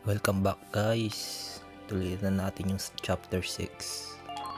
Welcome back guys. Tuloy na natin yung chapter 6.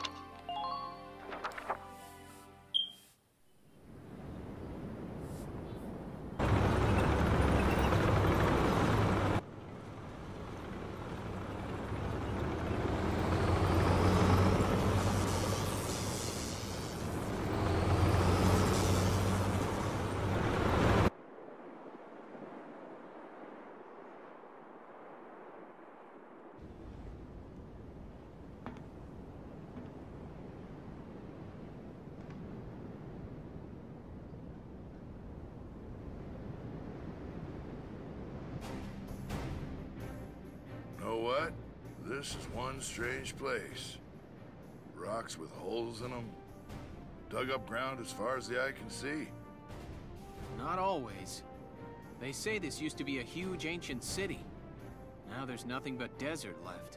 Know what? This is one strange place. Rocks with holes in them. Dug up ground as far as the eye can see. Not always. They say this used to be a huge ancient city. Now there's nothing but desert left.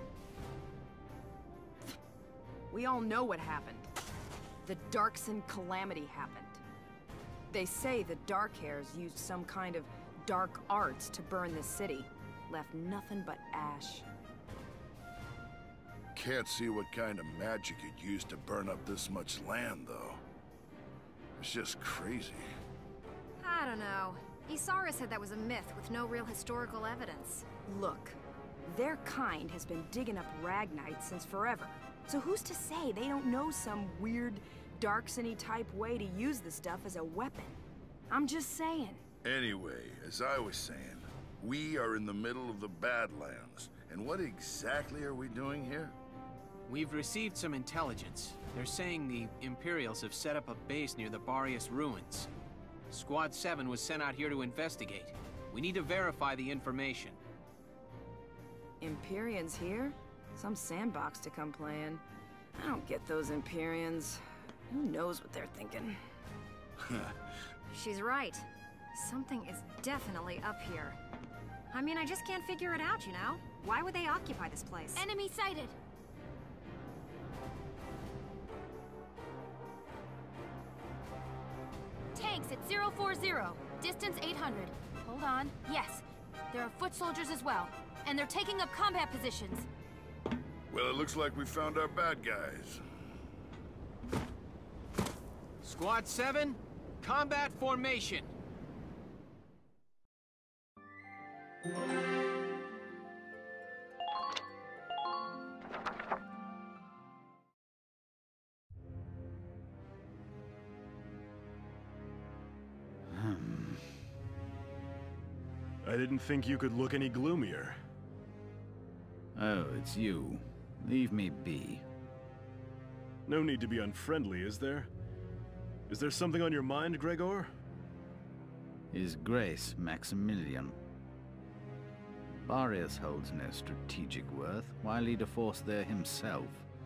We all know what happened. The Darkson calamity happened. They say the Darkhairs used some kind of dark arts to burn the city. Left nothing but ash. Can't see what kind of magic it used to burn up this much land, though. It's just crazy. I don't know. Isara said that was a myth with no real historical evidence. Look, their kind has been digging up Ragnite since forever. So who's to say they don't know some weird, Darksony type way to use the stuff as a weapon? I'm just saying. Anyway, as I was saying, we are in the middle of the Badlands. And what exactly are we doing here? We've received some intelligence. They're saying the Imperials have set up a base near the Barrius ruins. Squad 7 was sent out here to investigate. We need to verify the information. Empyreans here? Some sandbox to come playing. I don't get those Empyreans. Who knows what they're thinking? She's right. Something is definitely up here. I mean, I just can't figure it out, you know? Why would they occupy this place? Enemy sighted! Tanks at 040, distance 800. Hold on, yes. There are foot soldiers as well, and they're taking up combat positions. Well, it looks like we found our bad guys. Squad 7, combat formation! I didn't think you could look any gloomier. Oh, it's you. Leave me be. No need to be unfriendly, is there? Is there something on your mind, Gregor? His Grace Maximilian. Barrius holds no strategic worth. Why lead a force there himself?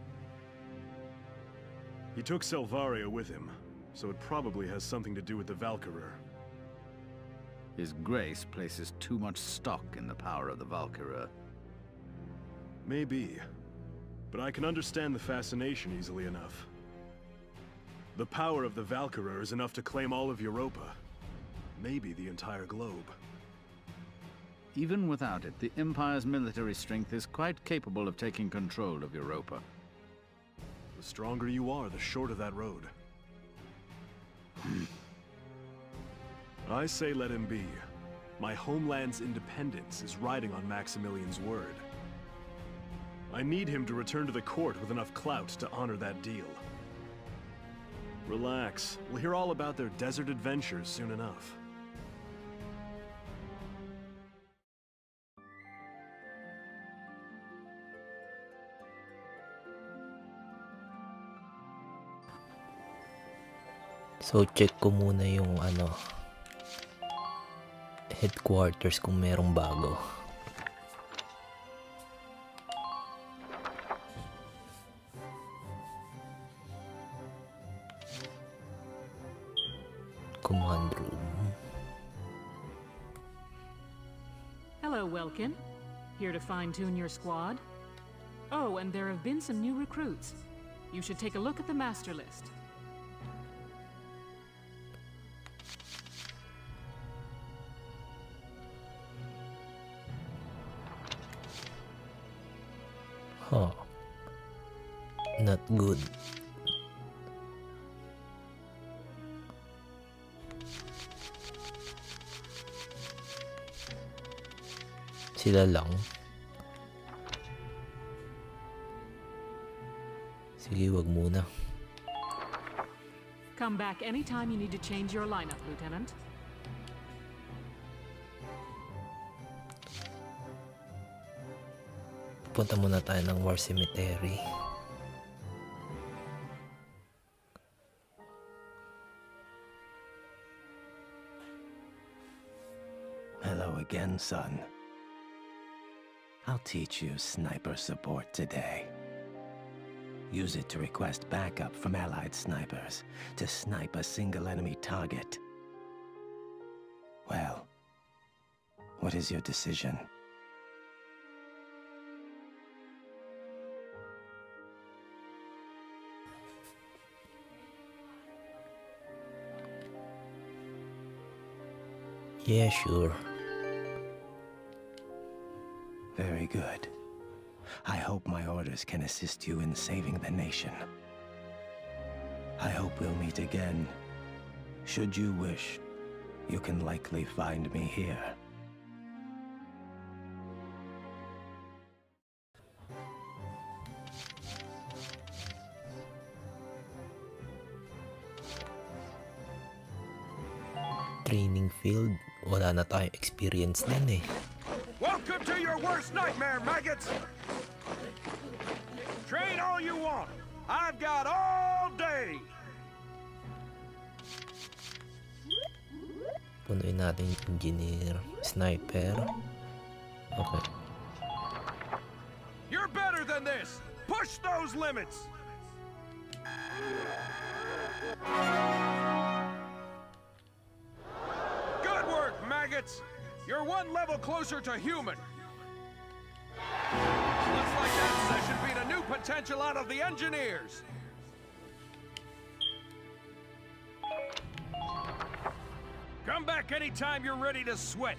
He took Selvaria with him, so it probably has something to do with the Valkyria. His Grace places too much stock in the power of the Valkyria. Maybe, but I can understand the fascination easily enough. The power of the Valkyria is enough to claim all of Europa. Maybe the entire globe. Even without it, the Empire's military strength is quite capable of taking control of Europa. The stronger you are, the shorter that road. I say let him be. My homeland's independence is riding on Maximilian's word. I need him to return to the court with enough clout to honor that deal. Relax. We'll hear all about their desert adventures soon enough. So check ko muna yung headquarters kung merong bago. Command room. Hello, Welkin. Here to fine-tune your squad? Oh, and there have been some new recruits. You should take a look at the master list. Huh. Not good. Sila lang. Sige, wag muna. Come back anytime you need to change your lineup, Lieutenant. Punta muna tayo ng War Cemetery. Hello again, son. I'll teach you sniper support today. Use it to request backup from allied snipers to snipe a single enemy target. Well, what is your decision? Yeah, sure. Very good. I hope my orders can assist you in saving the nation. I hope we'll meet again. Should you wish, you can likely find me here. Training field. Wala na tayong experience din eh. Welcome to your worst nightmare, maggots! Train all you want. I've got all day. Punuin natin yung engineer, sniper. Okay. You're better than this. Push those limits. Good work, maggots. You're one level closer to human. Looks like that session beat a new potential out of the engineers. Come back anytime you're ready to sweat.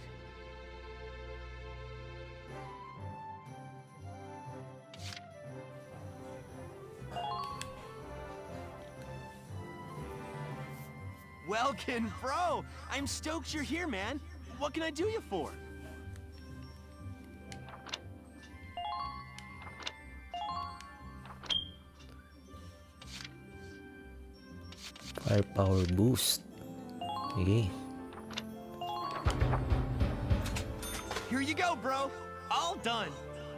Welkin, bro! I'm stoked you're here, man. What can I do you for? Firepower boost. Okay. Here you go, bro. All done.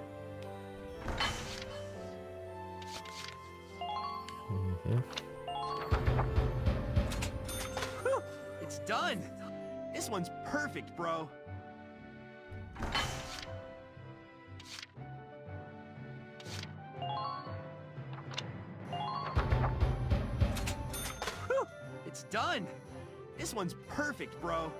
Whew, it's done. This one's perfect, bro. Whew, it's done. This one's perfect, bro.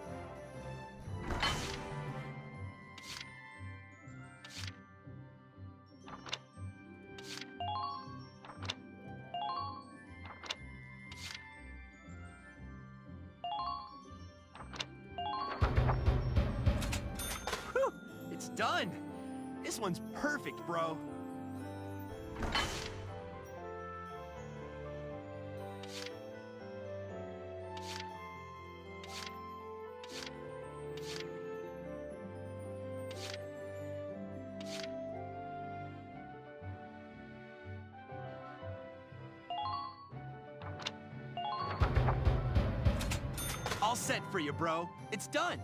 Whew, it's done. This one's perfect, bro. All set for you, bro. It's done.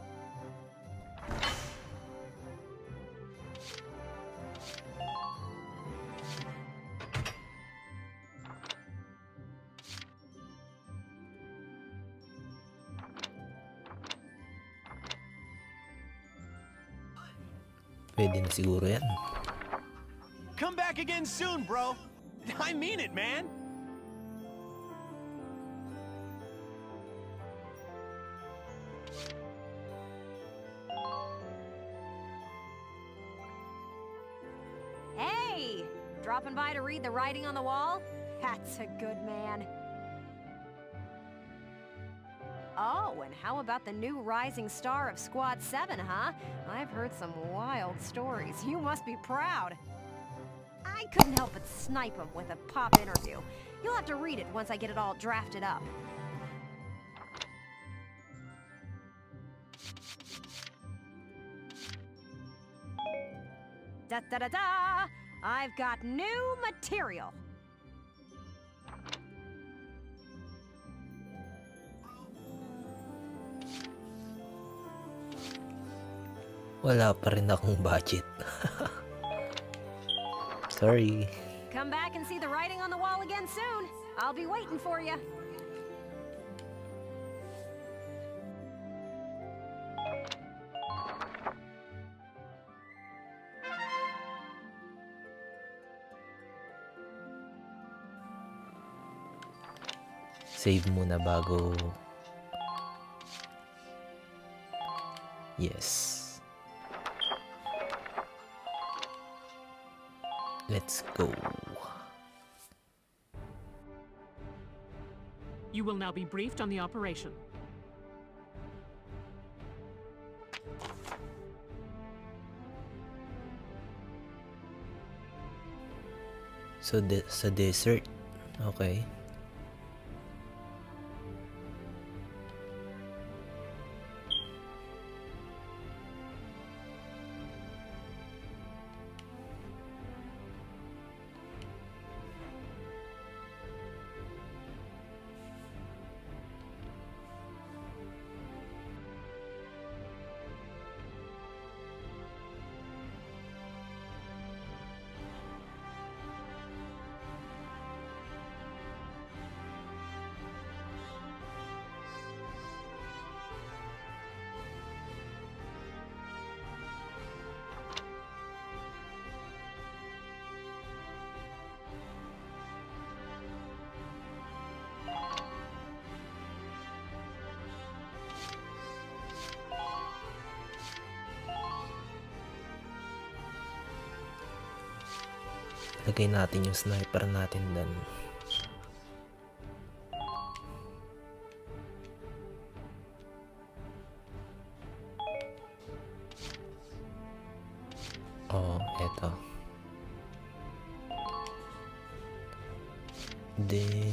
Pwede na siguro yan. Come back again soon, bro. I mean it, man. Hey! Dropping by to read the writing on the wall? That's a good man. Oh, and how about the new rising star of Squad 7, huh? I've heard some wild stories. You must be proud. I couldn't help but snipe him with a pop interview. You'll have to read it once I get it all drafted up. Da-da-da-da! I've got new material. Wala pa rin akong budget. Sorry. Come back and see the writing on the wall again soon. I'll be waiting for you. Save muna bago... Yes. Let's go. You will now be briefed on the operation. So, sa desert. Okay. Lagay natin yung sniper natin doon. Oh, eto. Then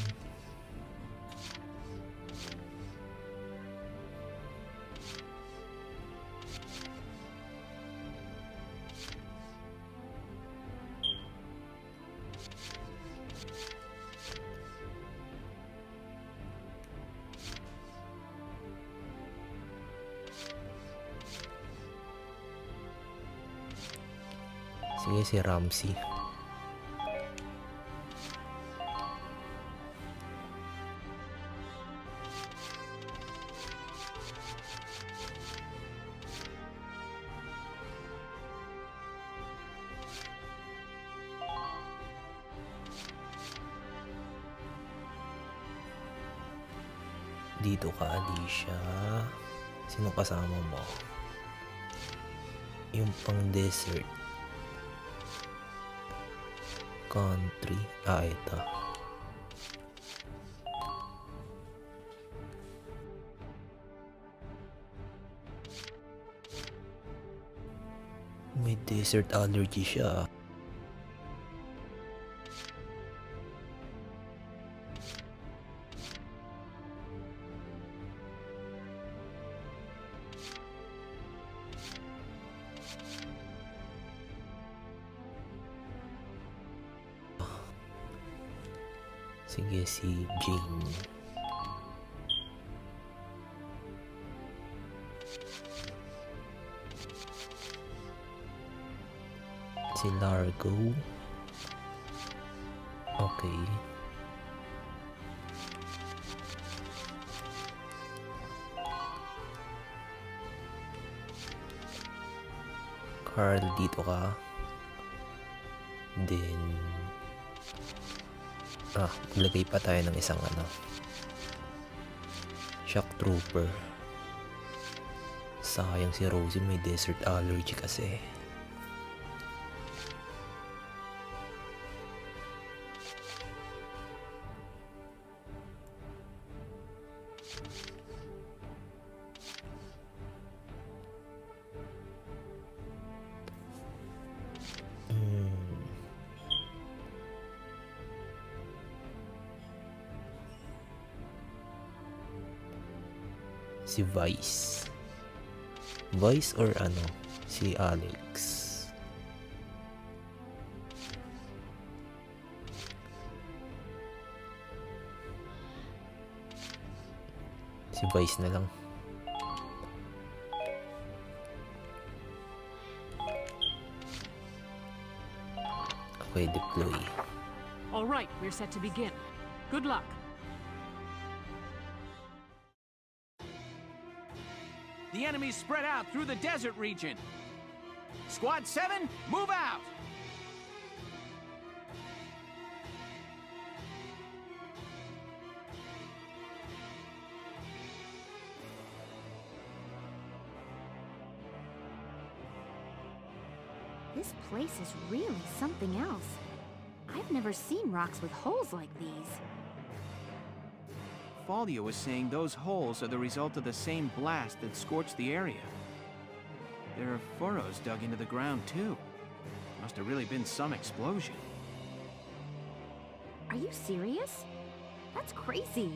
sige, si Ramsey. Dito ka, Alicia. Sino kasama mo? Yung pang desert. Country. Ah, ito. May desert allergy siya. Sige, si Jane. Si Largo. Okay. Carl, dito ka. Then maglagay pa tayo ng isang shock trooper. Sayang si Rosie, may desert allergy kasi. Si Vice. Vice or ano? Si Alex. Si Vice na lang. Okay, deploy. All right, we're set to begin. Good luck. The enemy's spread out through the desert region. Squad 7, move out! This place is really something else. I've never seen rocks with holes like these. Fallia was saying those holes are the result of the same blast that scorched the area. There are furrows dug into the ground, too. Must have really been some explosion. Are you serious? That's crazy.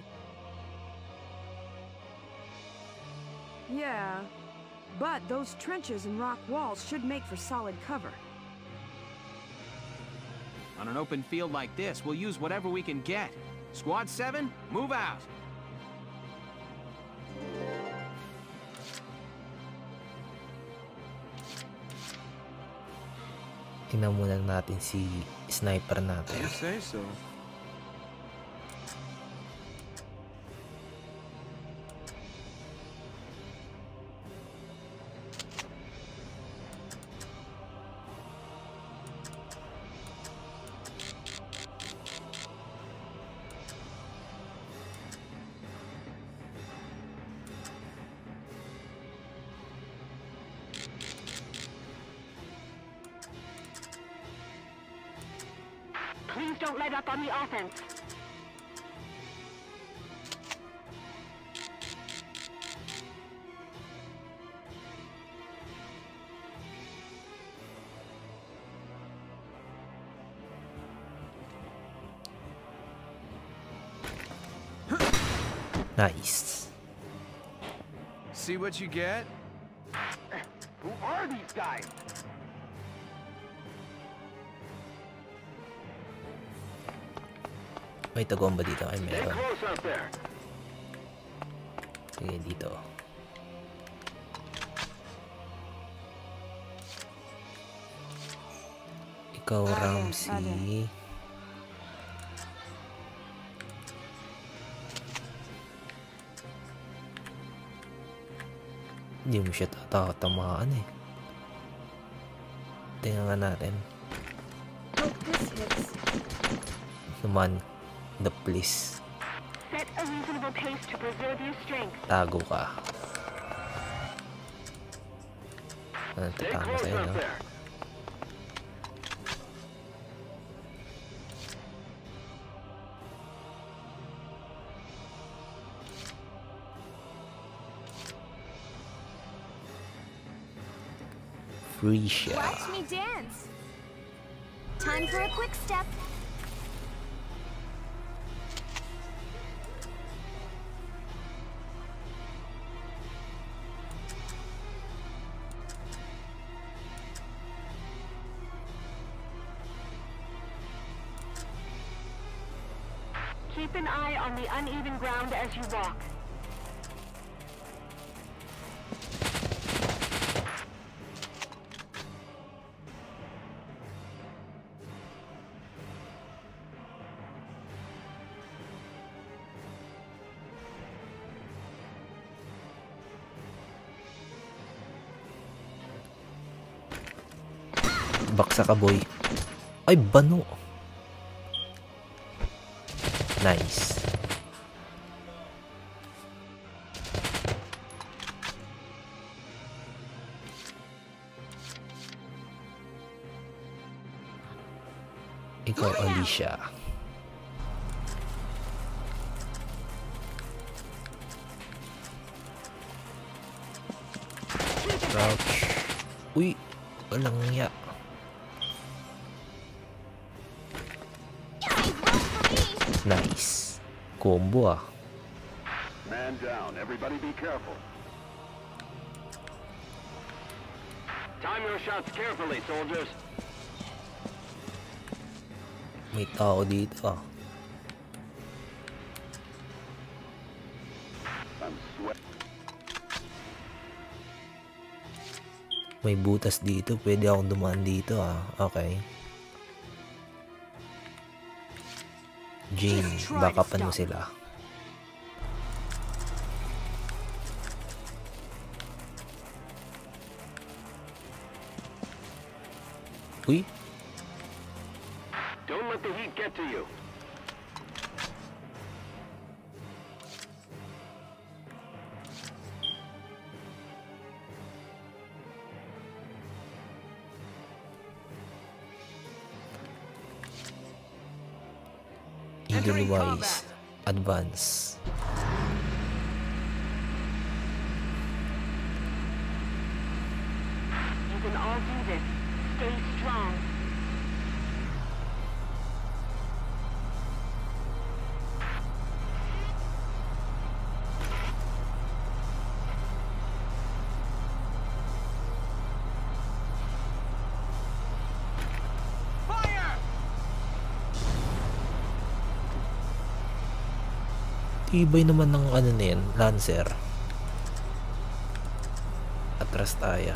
Yeah, but those trenches and rock walls should make for solid cover. On an open field like this, we'll use whatever we can get. Squad 7, move out! Tingnan muna natin si sniper natin. You say so. Please don't let up on the offense. Nice. See what you get? Who are these guys? May tagong ba dito? Ay, Stay meron. close out there. Sige, dito. Ikaw, Ramsey. Hindi mo siya tatatamaan eh. Tingnan nga natin. Naman, the place. Set a reasonable pace to preserve your strength. Tago ka. Ano tatama sa'yo, no? Free shot. Watch me dance. Time for a quick step. Keep an eye on the uneven ground as you walk. Baksa ka, boy. Ay, bano. Nice. Ikaw, Alicia. Crouch. Uy, walang iya. Nice. Combo ah. Man down. Everybody be careful. Time your shots carefully, soldiers. May tao dito ah. I'm sweat. May butas dito. Pwede akong dumaan dito ah. Okay. Jane, backupan mo sila. Uy. Don't let the heat get to you. Edelweiss, advance. You can all do this. Stay strong. Ibay naman ng ano na yan, Lancer. Atras tayo.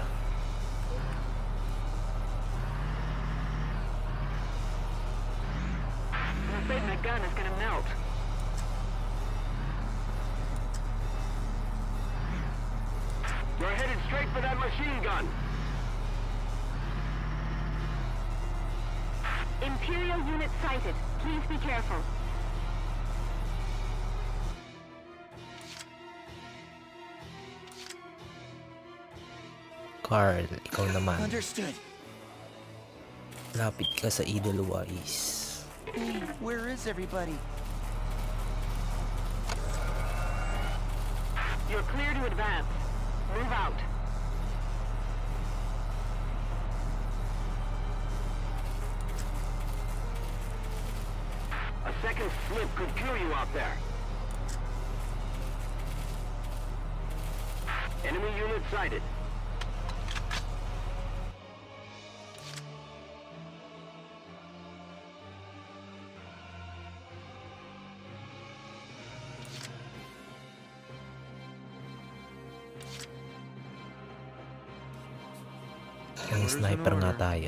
I'm afraid my gun is gonna melt. You're headed straight for that machine gun. Imperial unit sighted. Please be careful. Carl, ikaw naman. Understood. Lapit ka sa Edelweiss. Hey, where is everybody? You're clear to advance. Move out. A second slip could kill you out there. Enemy unit sighted. May sniper nga tayo.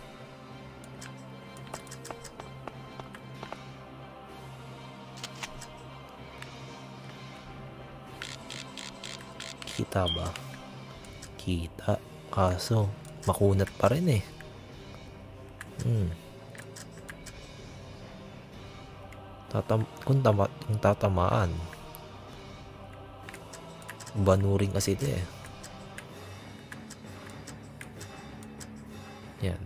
Kita ba? Kita. Kaso, makunat pa rin eh. Kung tatamaan. Banuring kasi ito eh. Yan.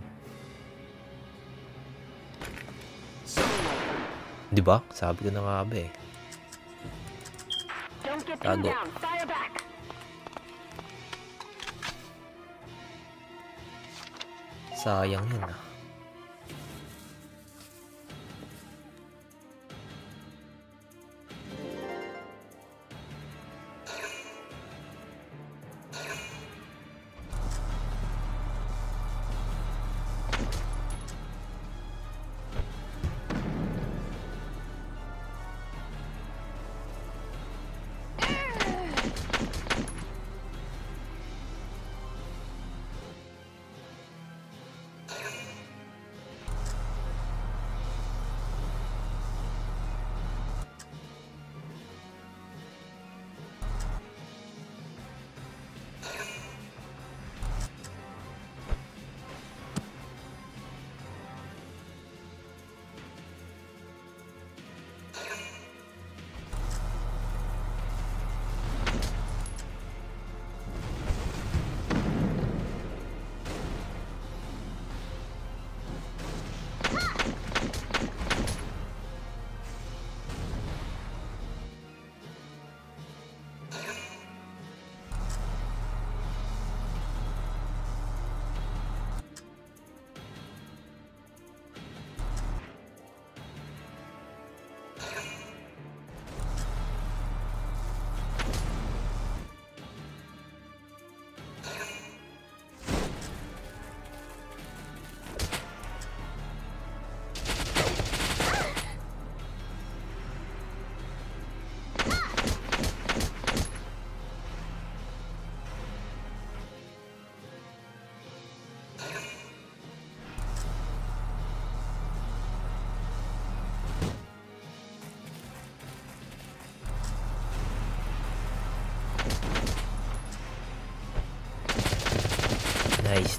Diba? Sabi ko na nga ba eh. Tago. Sayang yun ah.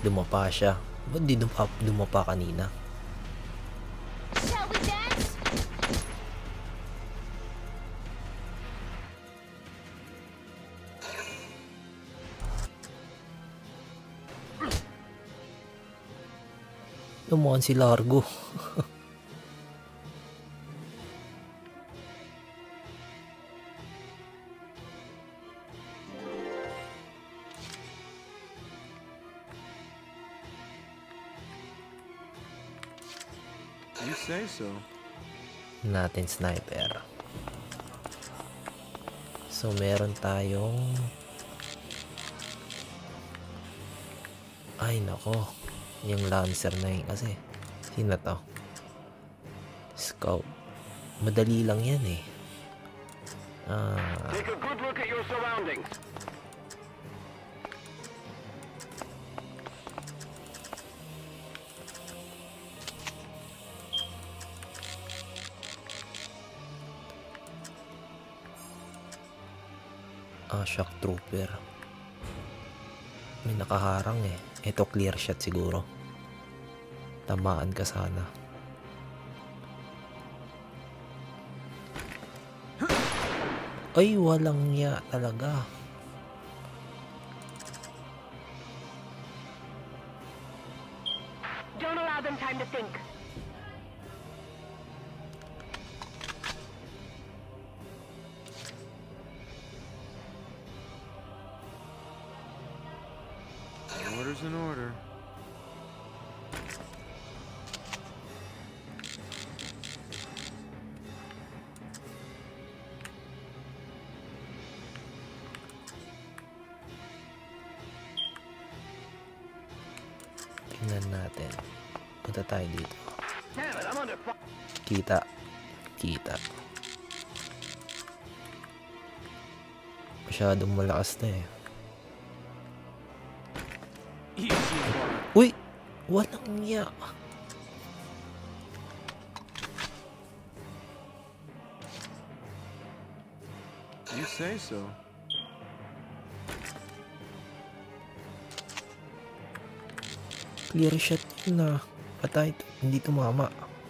dumapa siya. Ba't di dumapa kanina? Shall we dance? Lumuhan si Largo. You say so. Natin sniper. So meron tayong ay nako, yung lancer na yun kasi sino to? Scout. Madali lang yan eh. Take a good look at your surroundings. Shock trooper. May nakaharang eh. Ito clear shot siguro. Tamaan ka sana. Ay, walang ya talaga. Don't allow them time to think. Order's in order. Tingnan natin. Punta tayo dito. Kita. Kita. Masyadong malakas na eh. Uy! Walang ya. You say so. Clear shot na. Patay. Hindi tumama.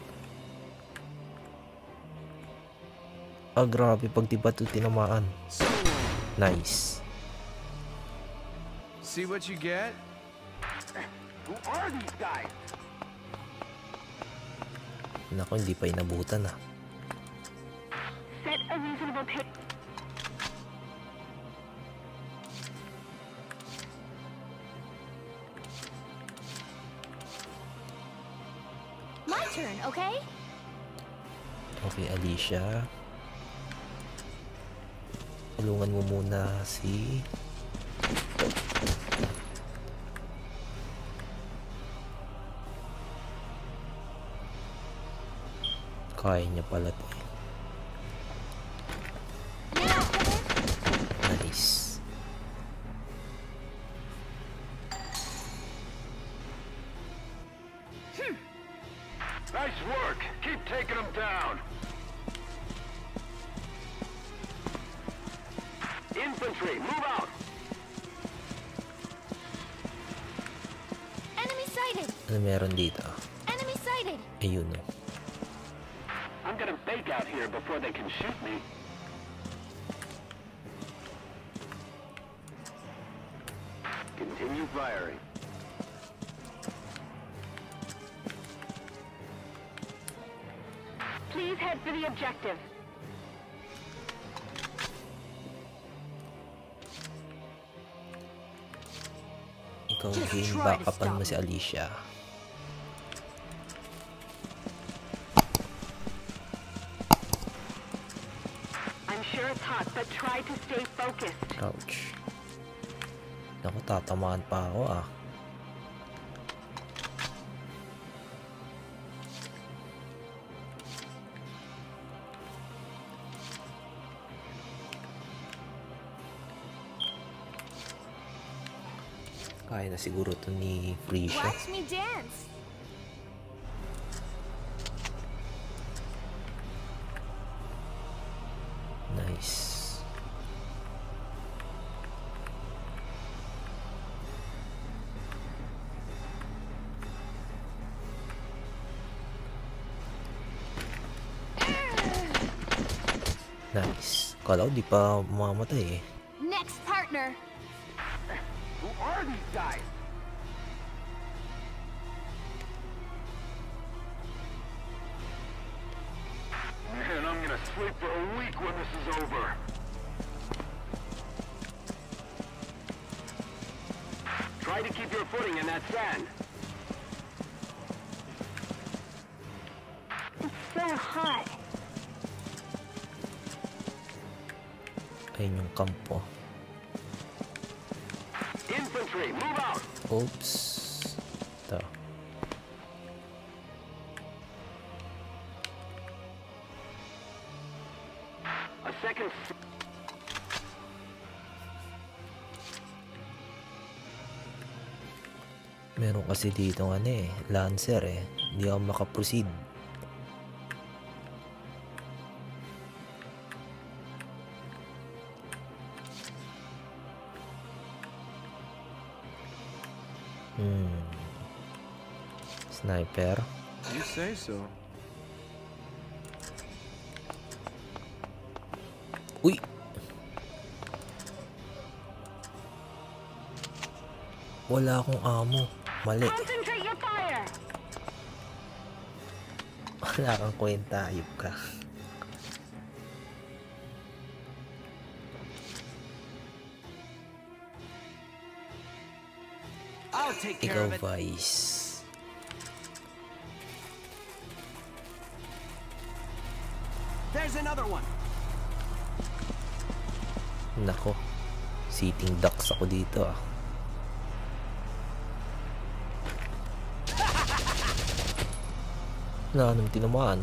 Ah, grabe. Pag di ba ito tinamaan. Nice. See what you get? Who are these guys? Nako, hindi pa inabutan ah. Set a reasonable pace. My turn, okay? Okay, Alicia. Tulungan mo muna si... Kaya niya pala ito eh. Nice. Nice work. Keep taking them down. Infantry, move out. Enemy sighted! Ano meron dito? Enemy sighted! Ayun o. I'm gonna bake out here before they can shoot me. Continue firing. Please head for the objective. Ikaw game backupan mo si Alicia. I'm sure it's hot, but try to stay focused. Ouch. Naku, tatamaan pa ako ah. Kaya na siguro ito ni Frisha. Watch me dance! Nice. Nice. Kala ko di pa mamamatay eh. Next partner. Who are these guys? Man, I'm gonna sleep for a week when this is over. Try to keep your footing in that sand. It's so hot. Ayun yung kampo. Infantry, move out! Oops. Ito. A second... Meron kasi dito ano eh, Lancer eh. Hindi ako makaproceed. Sniper. You say so. Uy! Wala akong ammo. Mali. Concentrate your fire. Wala kang kwenta, ayup ka. I'll take care Ikaw, of it. Vice. There's another one. Nako. Sitting ducks ako dito ah. Wala nang tinamaan.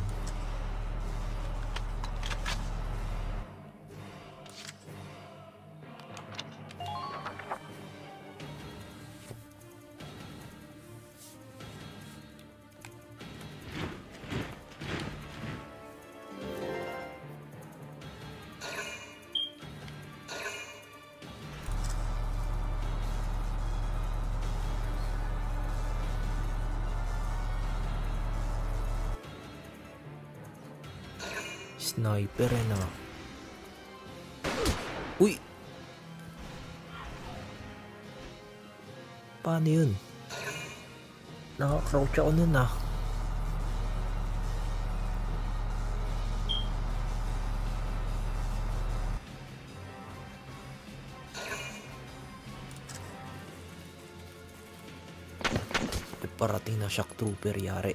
Sniper eh na. Uy! Paano yun? Naka-crouch ako nun ah. Parating na shock trooper yari.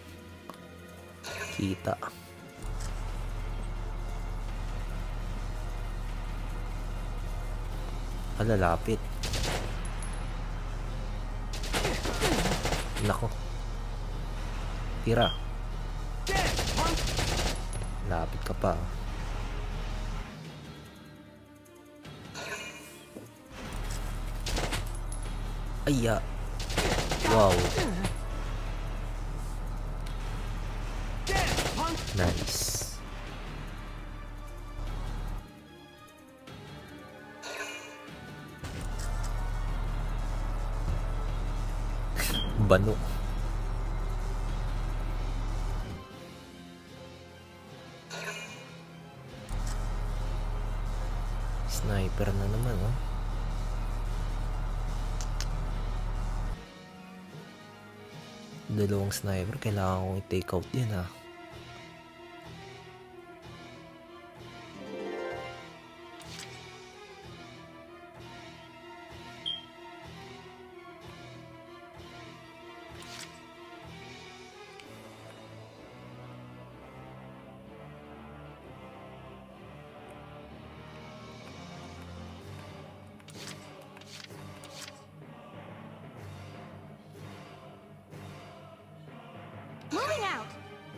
Kita. Lalapit. Nako. Tira. Lapit ka pa. Aya. Wow. Nice. Bano. Sniper na naman, oh. Dalawang sniper, kailangan kong i-take out din, ah. Moving out.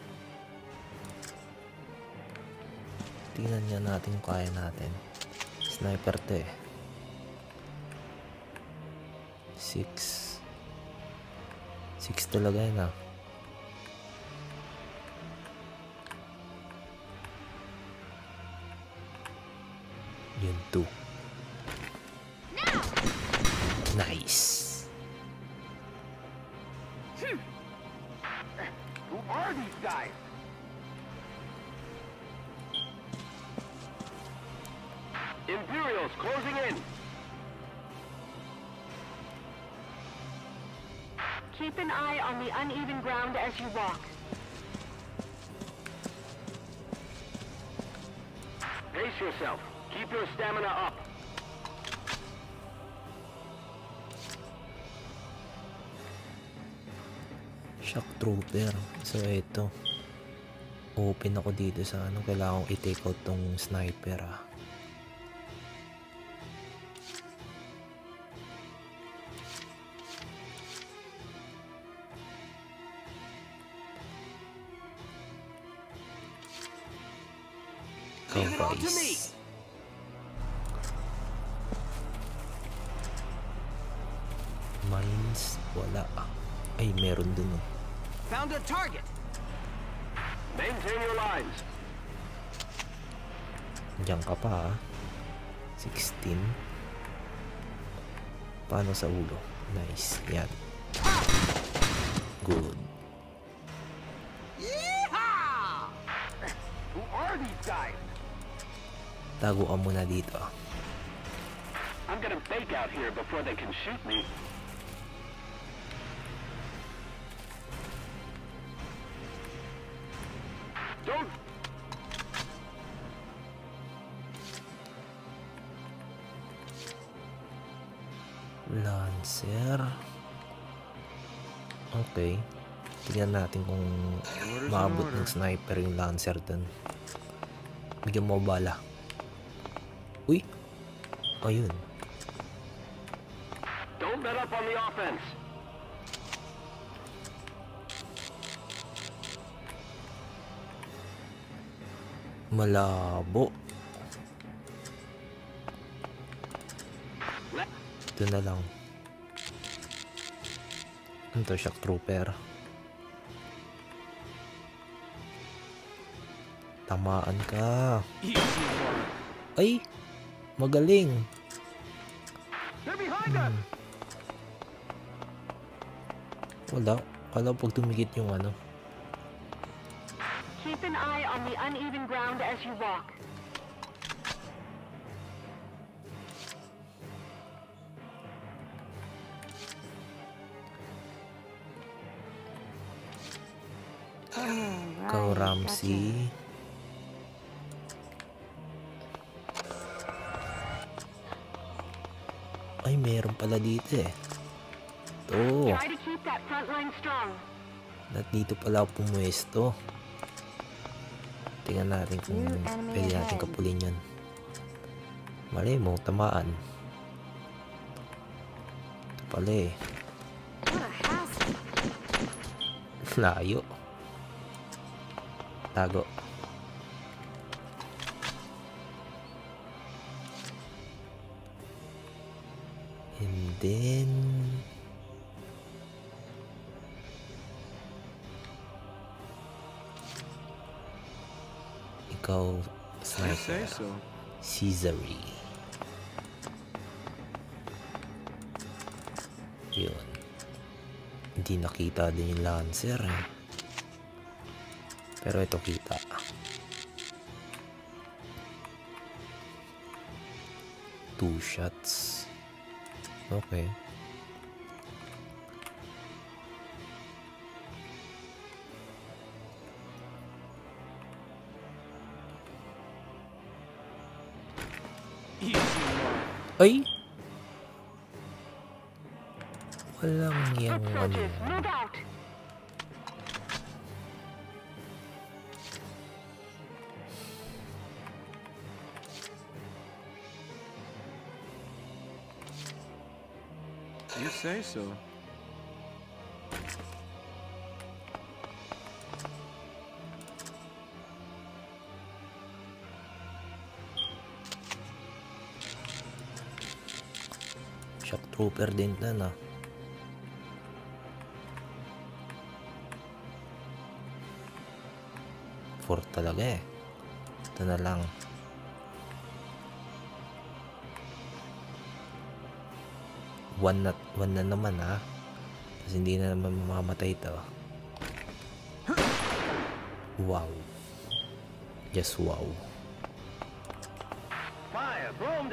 Tingnan niya natin kung kaya natin. Sniper to eh. 6 talaga yun ah. Yun 2. Nice. Who are these guys? Imperials closing in. Keep an eye on the uneven ground as you walk. Pace yourself. Keep your stamina up. Shock Trooper. So ito. Open ako dito sa ano. Kailangan kong i-take out tong sniper ah. Leave it all to me. Mines, wala. Ay, meron dun oh. Found a target. Maintain your lines. Diyan ka pa ah. 16. Paano sa ulo? Nice. Yan. Good. Yeehaw! Who are these guys? Tago ka muna dito. I'm gonna fake out here before they can shoot me. Don't. Lancer. Okay. Tignan natin kung maabot ng sniper yung Lancer dun. Bigyan mo bala. Uy! Ayun. Don't let up on the offense. Malabo. Ito na lang. Ito, Shock Trooper. Tamaan ka. Ay! Magaling. Wala. Kala pag tumigit yung ano. Keep an eye on the uneven ground as you walk. Ikaw, Ramsey. Ay, meron pala dito eh. Ito. Try to keep that front line strong. At dito pala pumuesto. Tingnan natin kung pwede natin kapulin yan. Mali mo, tamaan. Ito pala eh. Layo. Tago. And then ikaw sniper. Caesary. Yun. Hindi nakita din yung Lancer eh. Pero ito kita. Two shots. Okay. Ay! Walang yung ano. You say so. Shock Trooper din na. Fort talaga eh. Ito na lang. One na naman ha. Kasi hindi na naman mamamatay ito. Wow. Just wow. 5, fire! Throw him to...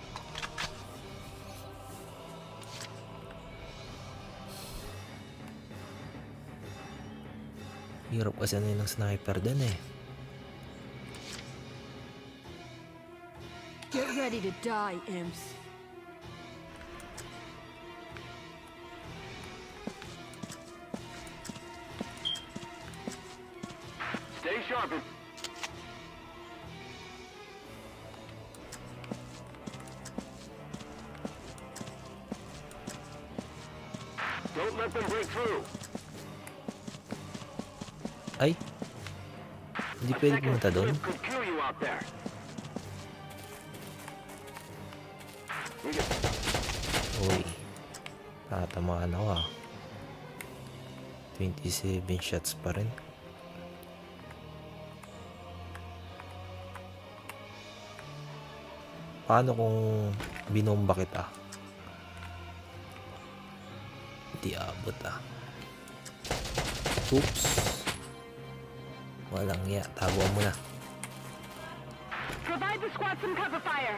Hirap kasi ng sniper din eh. Get ready to die, imps. Stay sharp. Don't let them break through. Ay, hindi pwede pumunta doon. Could kill you out there. Uy, tatamaan ako ah. 27 shots pa rin. Paano kung binomba kita? Hindi abot ah. Oops. Walang ya, taguan mo na. Provide the squad some cover fire.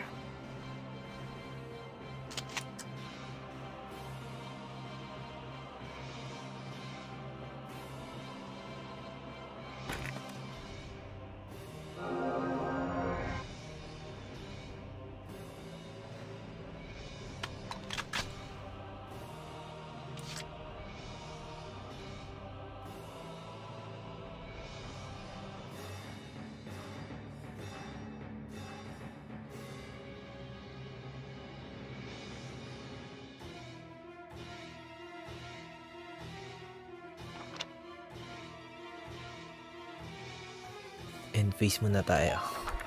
End phase muna tayo.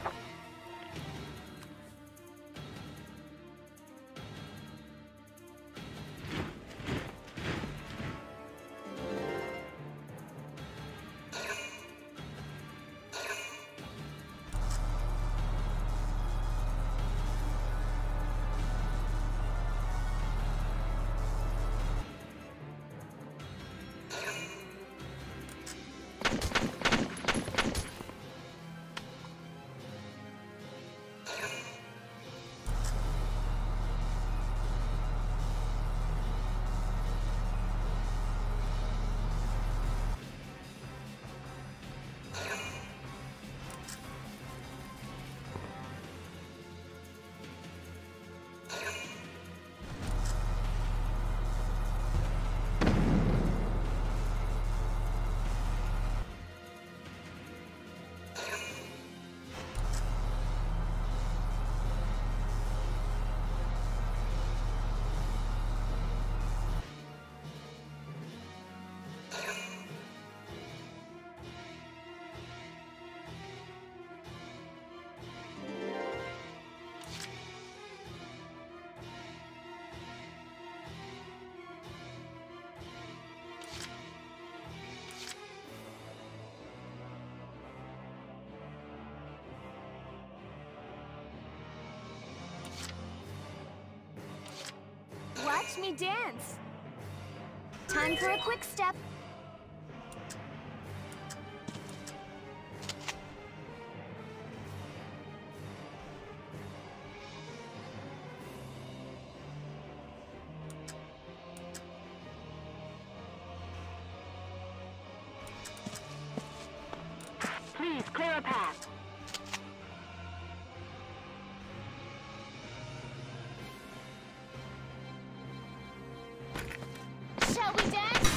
Watch me dance. Time for a quick step. Please clear a path. Shall we dance?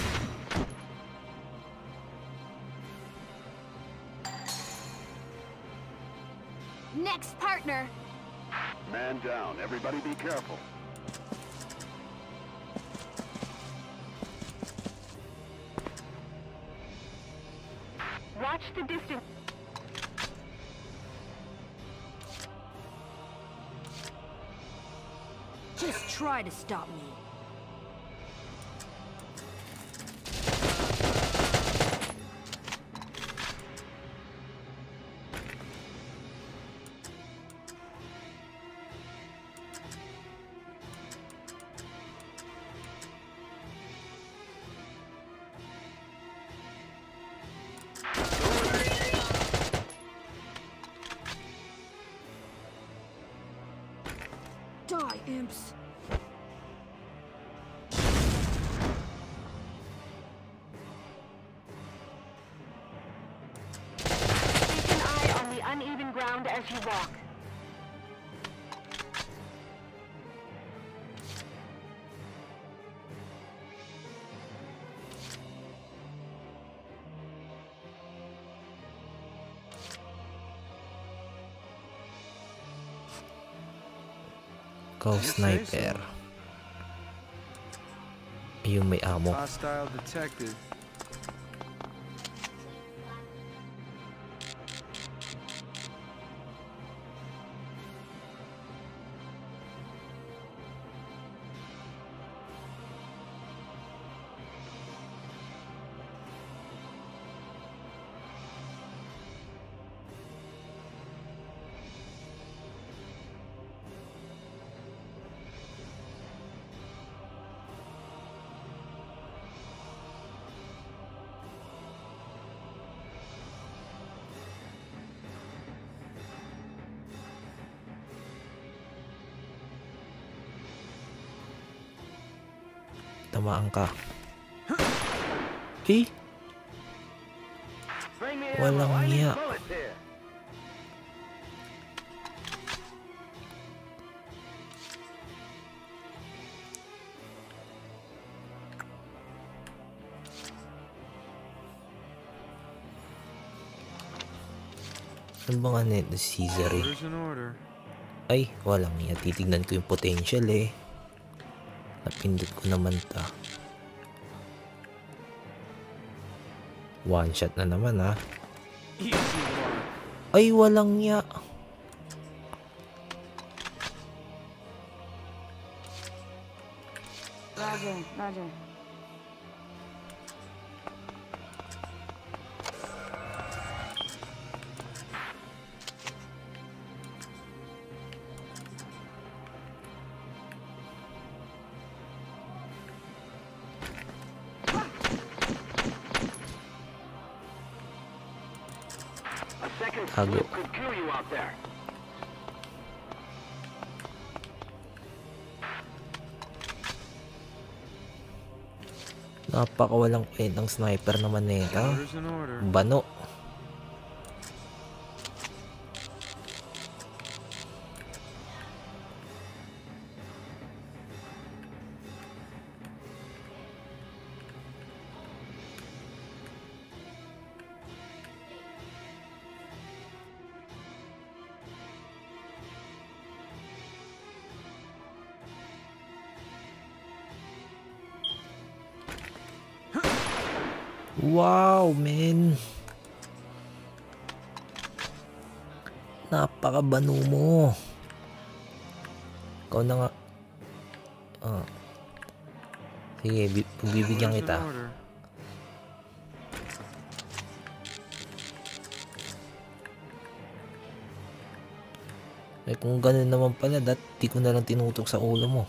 Next partner. Man down. Everybody be careful. Watch the distance. Just try to stop me. imps. Keep an eye on the uneven ground as you walk. Go sniper. Yung may amo. Hostile detected. Tamaan ka. Eh? Walang niya. Ano ba nga nito, Caesar eh? Ay, walang niya. Titignan ko yung potential eh. Napindot ko naman ta. One shot na naman ha. Ay, walang niya. Roger, roger. Hago. Napakawalang kwentang sniper naman nito. Bano. Wow, man. Napakabano mo. Ikaw na nga. Sige, pagbibigyan kita. Eh kung ganun naman pala, di ko na lang tinutok sa ulo mo.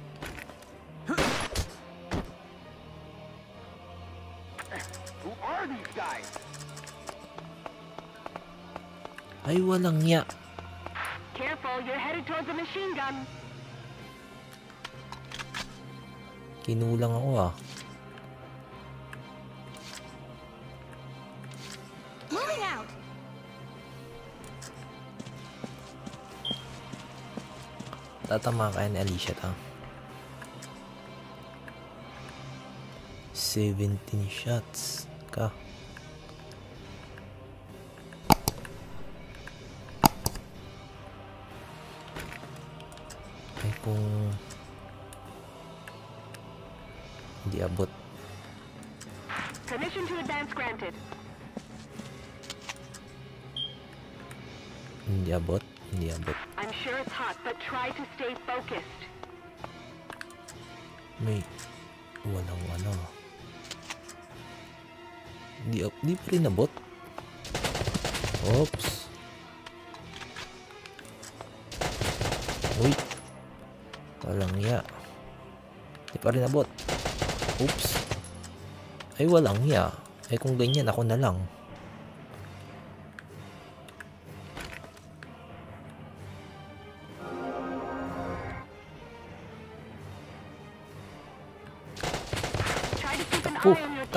Ay, walang niya. Careful, you're headed towards a machine gun. Kinulang ako ah. Moving out. Tatama ka ni Alicia ta. 17 shots ka. Ay kung hindi abot. Permission to advance granted. Hindi abot. Hindi abot. I'm sure it's hot, but try to stay focused. May walang ano. Hindi pa rin abot. Oops. Uy. Walang ya. Hindi pa rin abot. Oops. Ay walang ya. Ay kung ganyan ako na lang.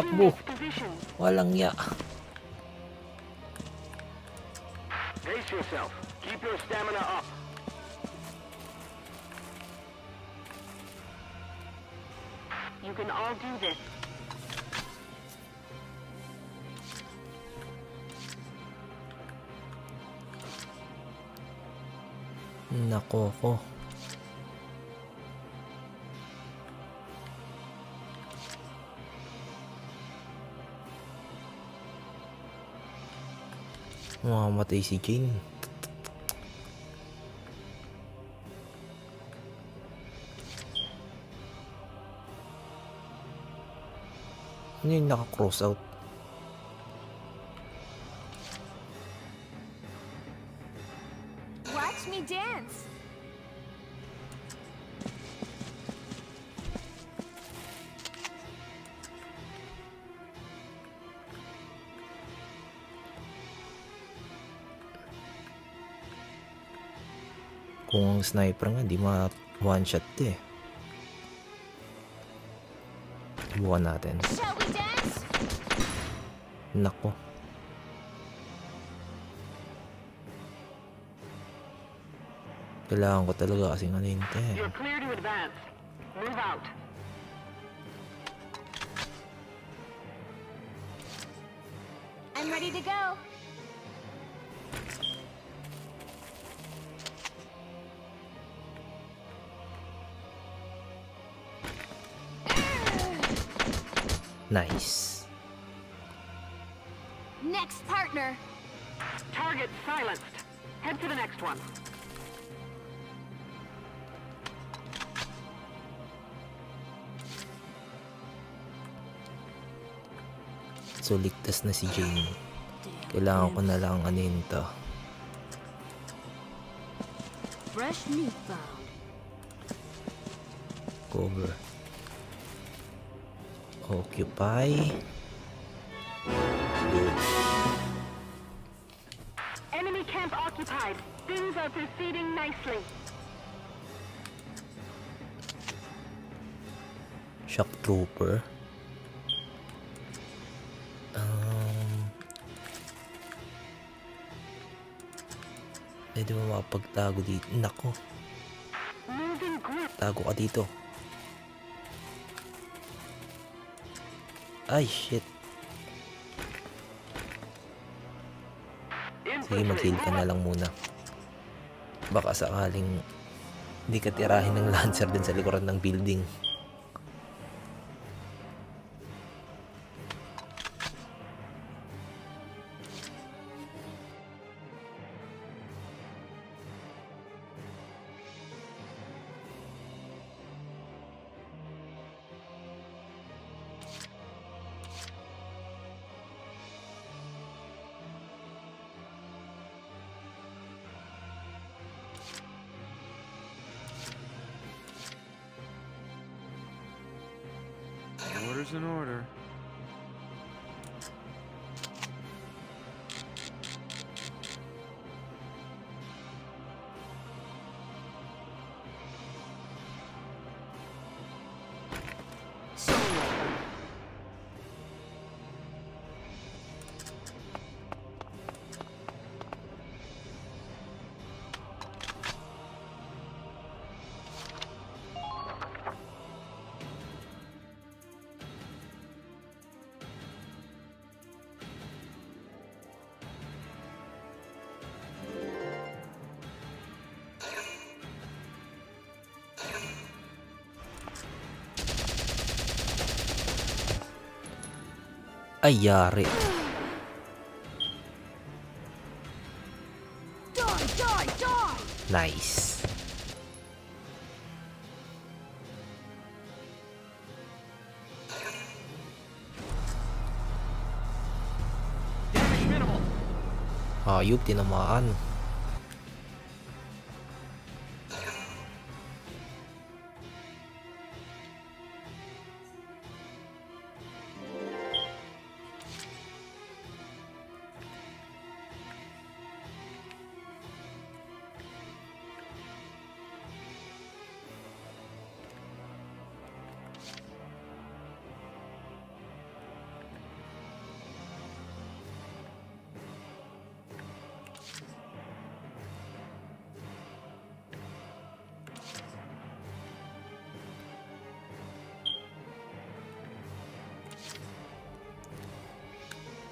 Takbo. Walang ya. Pace yourself. Keep your stamina up. You can all do this. Nako ko. Mamamatay si Jane. Ano yung naka-cross out? Watch me dance. Kung ang sniper nga, di ma one shot eh. Subukan natin. Shall we dance? Nako. Kailangan ko talaga kasing alinte. You're clear to advance. Move out. I'm ready to go. Nice. Next partner. Target silenced. Head to the next one. So ligtas na si Jane. Kailangan ko na lang anin to. Fresh meat found. Cover. Occupy. Good. Enemy camp occupied. Things are proceeding nicely. Shock trooper. Pwede mo makapagtago dito. Nako. Tago ka dito. Ay, shit. Sige, mag-heal ka na lang muna. Baka sakaling hindi ka tirahin ng lancer din sa likuran ng building. Order's in order. Ay, yari. Nice. Hayop, tinamaan.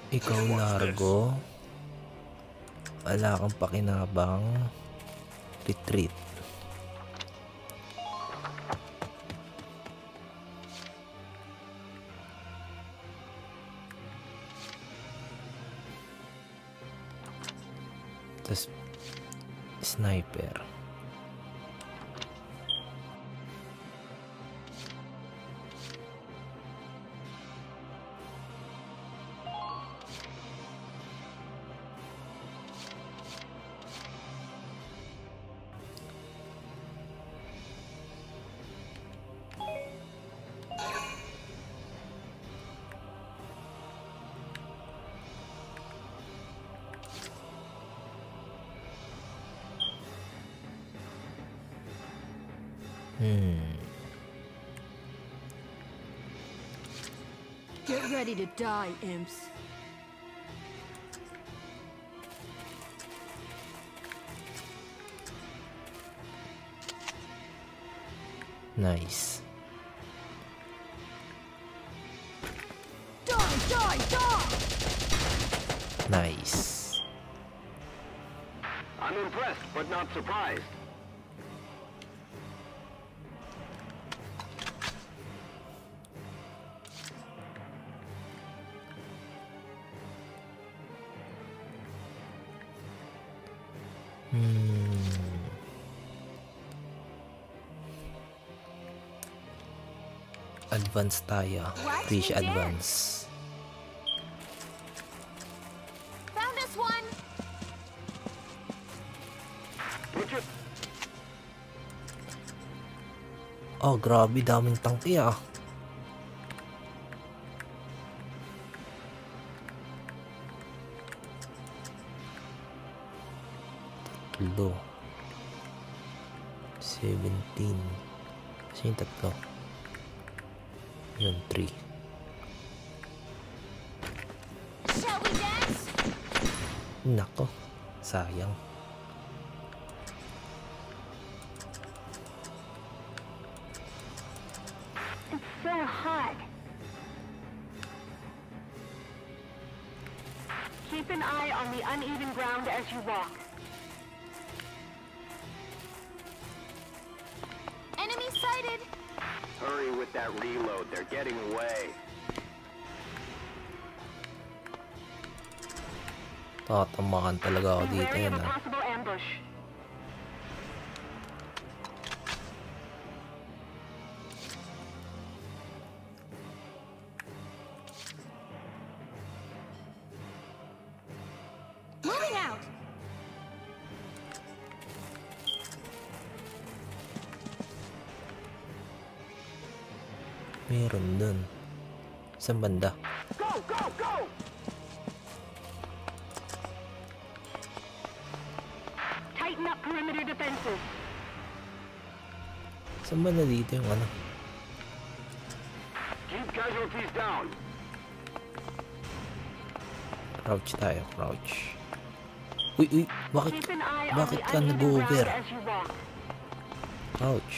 Ikaw largo. Wala kang pakinabang. Retreat. Tas sniper. Get ready to die, imps. Nice. Die, die, die! Nice. I'm impressed, but not surprised. Advance tayo. Fish advance. Found us one. Oh, grabe, daming tangke ah. Tatlo. 17. Kasi yung tatlo. Yun, 3. Shall we dance? Nako, sayang. It's so hot. Keep an eye on the uneven ground as you walk. Enemy sighted. Hurry with that reload, they're getting away. Tatamaan talaga ako Be dito wary yan of a ah. possible ambush. Moving out. Meron dun. Saan banda? Go, go, go! Tighten up perimeter defenses. Saan banda dito yung ano? Keep casualties down. Crouch tayo, crouch. Uy, uy, bakit Keep an eye on bakit the ka uneven nag-over? ground as you walk. Crouch.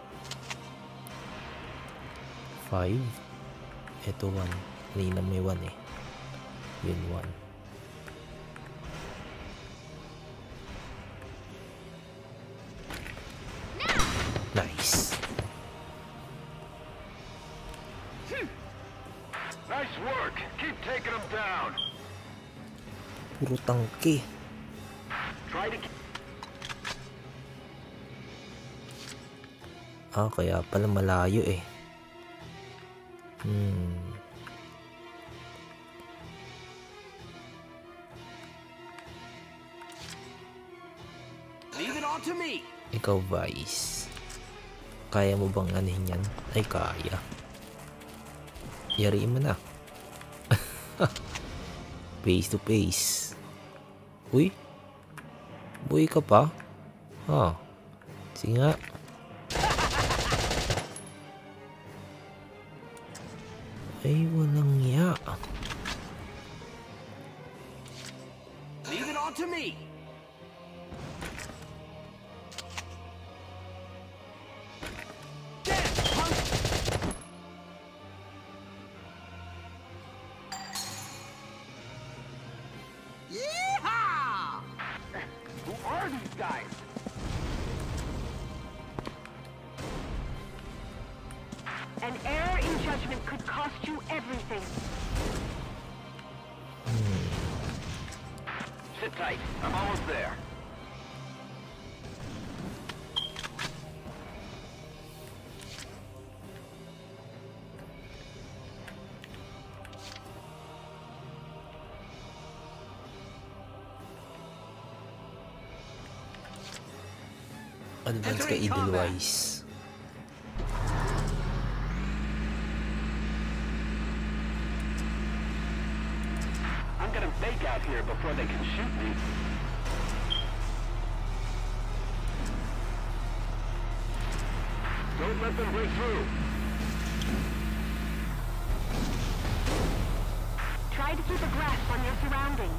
5. Ito 1. Kanina may 1 eh. Yun 1. Nice. Nice work. Keep taking them down. Puro tangke. Try to Ah, kaya pala malayo eh. Leave it all to me. Ikaw, Vice. Kaya mo bang anin yan? Ay, kaya. Yariin mo na. Face to face. Uy. Buhay ka pa? Ha? Sige nga. Ay, walang ya. Leave it all to me. these guys. An error in judgment could cost you everything. Sit tight. I'm almost there. Advance ka Edelweiss. I'm gonna bake out here before they can shoot me. Don't let them break through. Try to keep a grasp on your surroundings.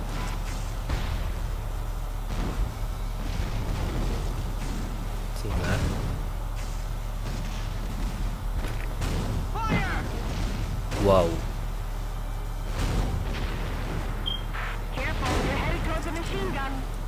Sige. Wow. Careful, you're headed towards a machine gun.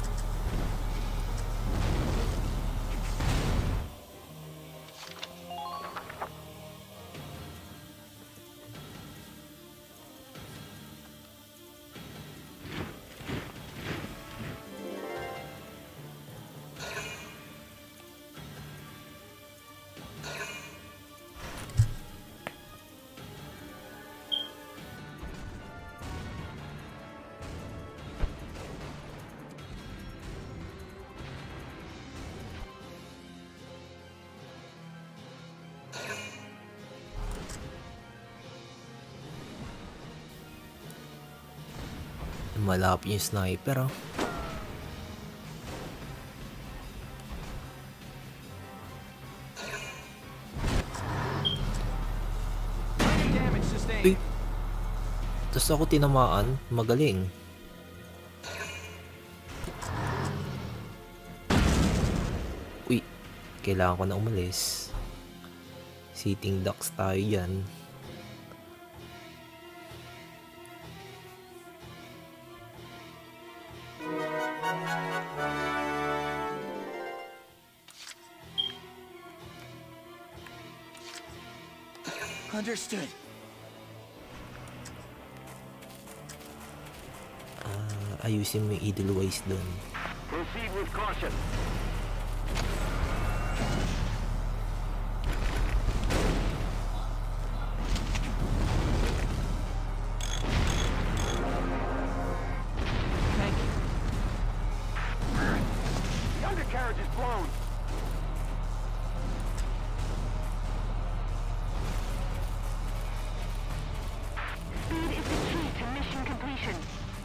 Malapit yung sniper, oh. Uy. Tapos ako tinamaan. Magaling. Uy. Kailangan ko na umalis. Sitting ducks tayo dyan. Understood. Ayusin mo yung Edelweiss doon. Proceed with caution. Thank you. The undercarriage is blown. Speed is the key to mission completion.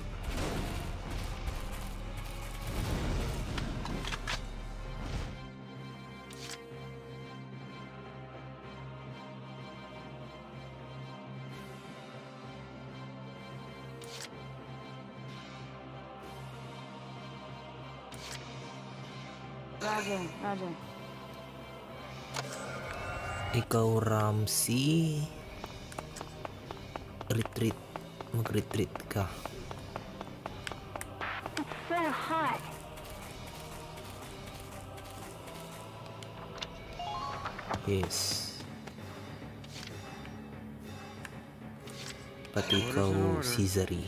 Roger, roger. Ikaw, Ramsey. Retreat. Mag-retreat ka. It's so hot. Yes. Pati ikaw, Caesary.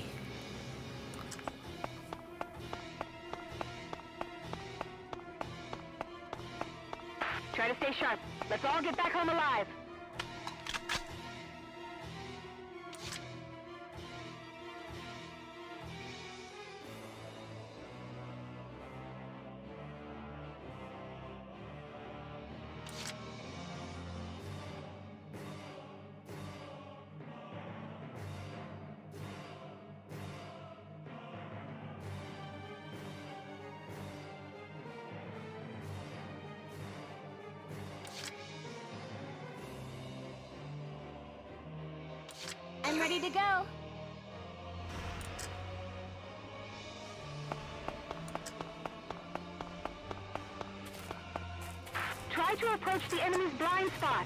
Try to stay sharp. Let's all get back home alive. I'm ready to go. Try to approach the enemy's blind spot.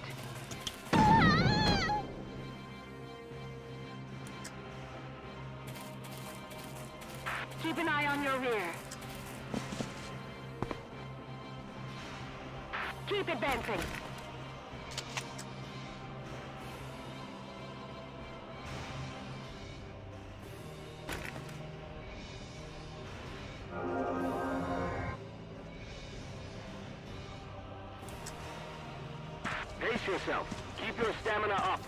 Keep an eye on your rear. Keep advancing. Pace yourself. Keep your stamina up.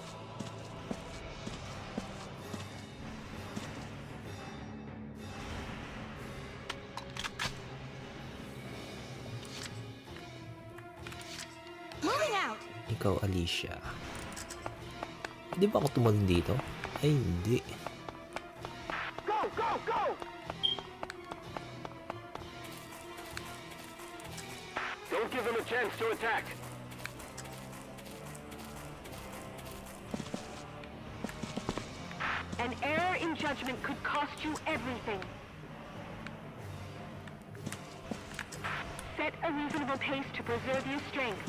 Moving out. Ikaw, Alicia. Hindi ba ako tumalon dito? Ay, hindi. Go, go, go! Don't give them a chance to attack. An error in judgment could cost you everything. Set a reasonable pace to preserve your strength.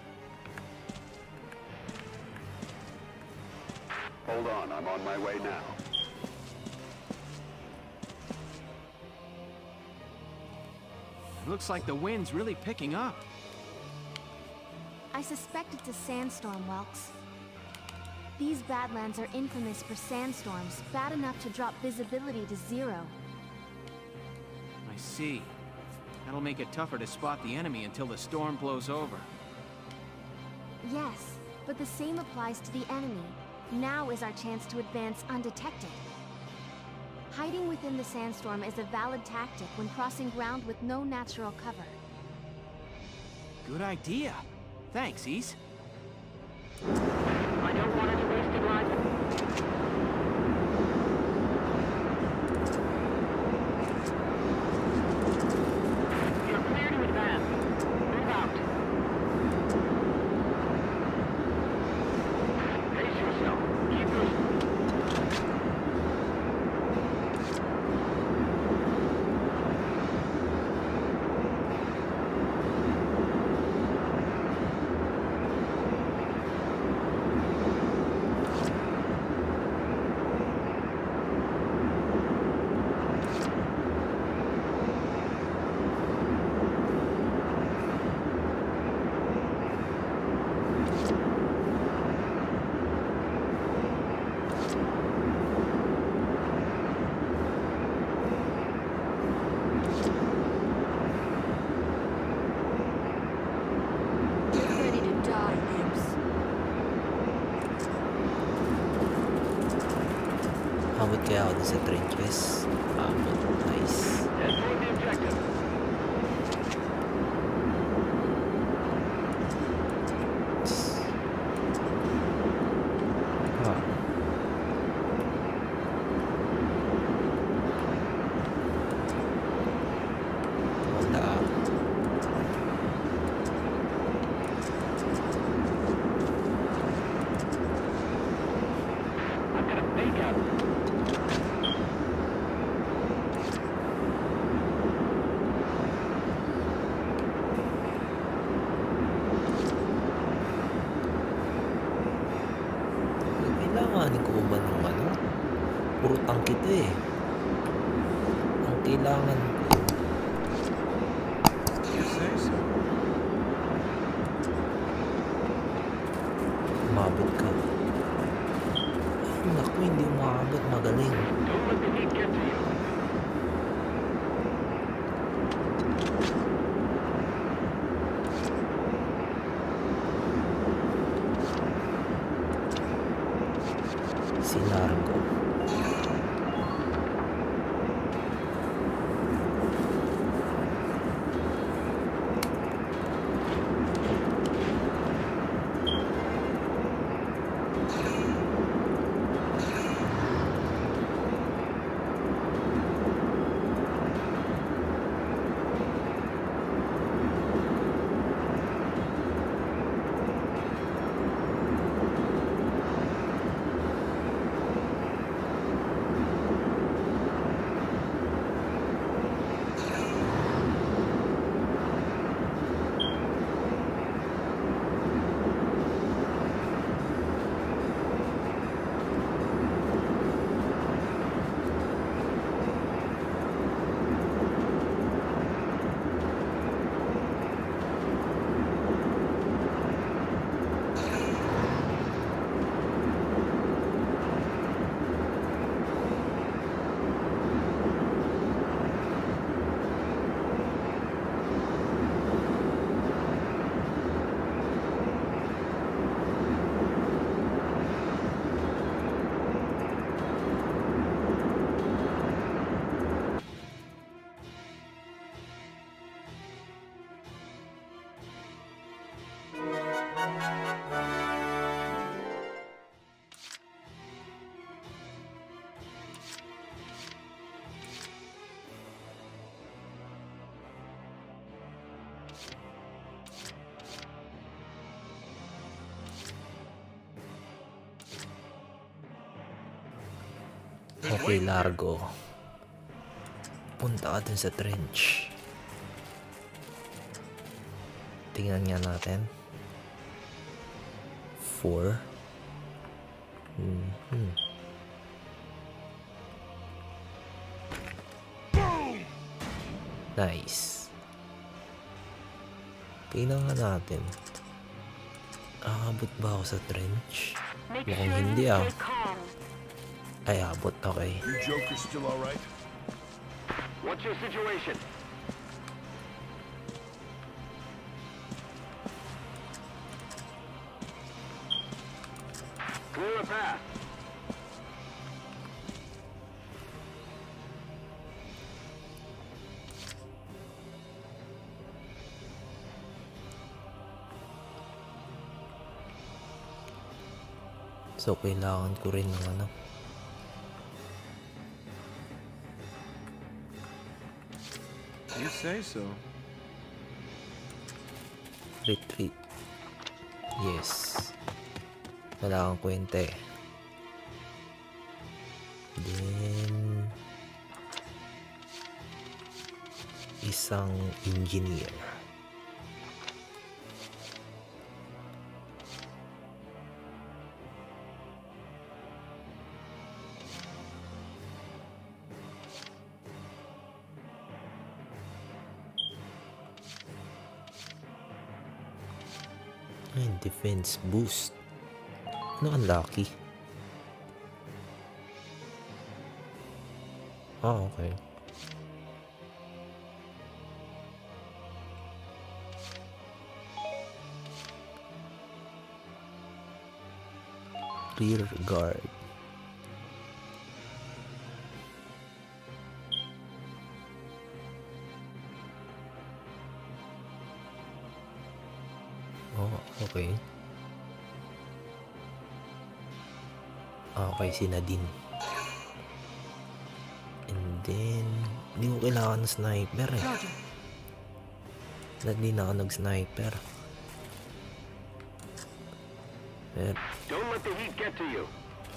Hold on, I'm on my way now. Looks like the wind's really picking up. I suspect it's a sandstorm, Welks. These Badlands are infamous for sandstorms, bad enough to drop visibility to 0. I see. That'll make it tougher to spot the enemy until the storm blows over. Yes, but the same applies to the enemy. Now is our chance to advance undetected. Hiding within the sandstorm is a valid tactic when crossing ground with no natural cover. Good idea. Thanks, Ease. I don't want any wasted lives. You're clear to advance. Move out. Pace yourself. Keep your... Abot kaya ako sa trenches. Abot. Nice. Head toward the objective. Ah. Wala. I've got a fake out. Kailanganin ko ba ng ano? Puro tangke to eh. Ang kailangan ko. Umabot ka. Ay, naku, hindi umabot. Magaling. Don't let the heat get to you. Si Largo. Okay, largo. Punta ka dun sa trench. Tingnan nga natin. 4. Nice. Tingnan nga natin. Aabot ba ako sa trench? Mukhang hindi ah. Ay, abot. Okay. You jokers still all right? What's your situation? Clear a path. So, kailangan ko rin ng ano. You say so. Retreat. Yes. Wala kang kwenta eh. Then isang engineer. Ay, defense boost. Ano ang lucky? Okay. Rear guard. Okay. Okay, si Nadine. And then, hindi ko kailangan ng sniper eh. Hindi na ako nag-sniper. Don't let the heat get to you.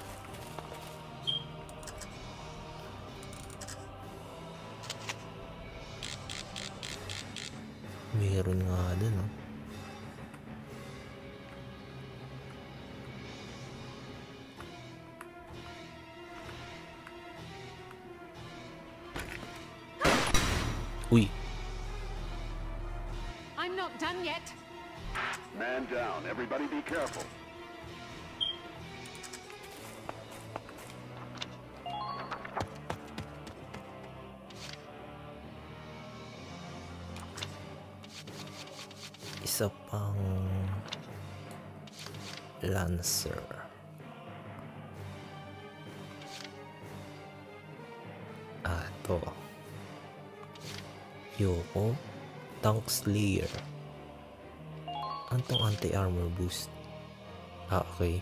Meron nga dun, oh. Uy. I'm not done yet. Man down. Everybody be careful. Isa pang Lancer. To. Yoko. Tank Slayer. Antong anti-armor boost. Okay.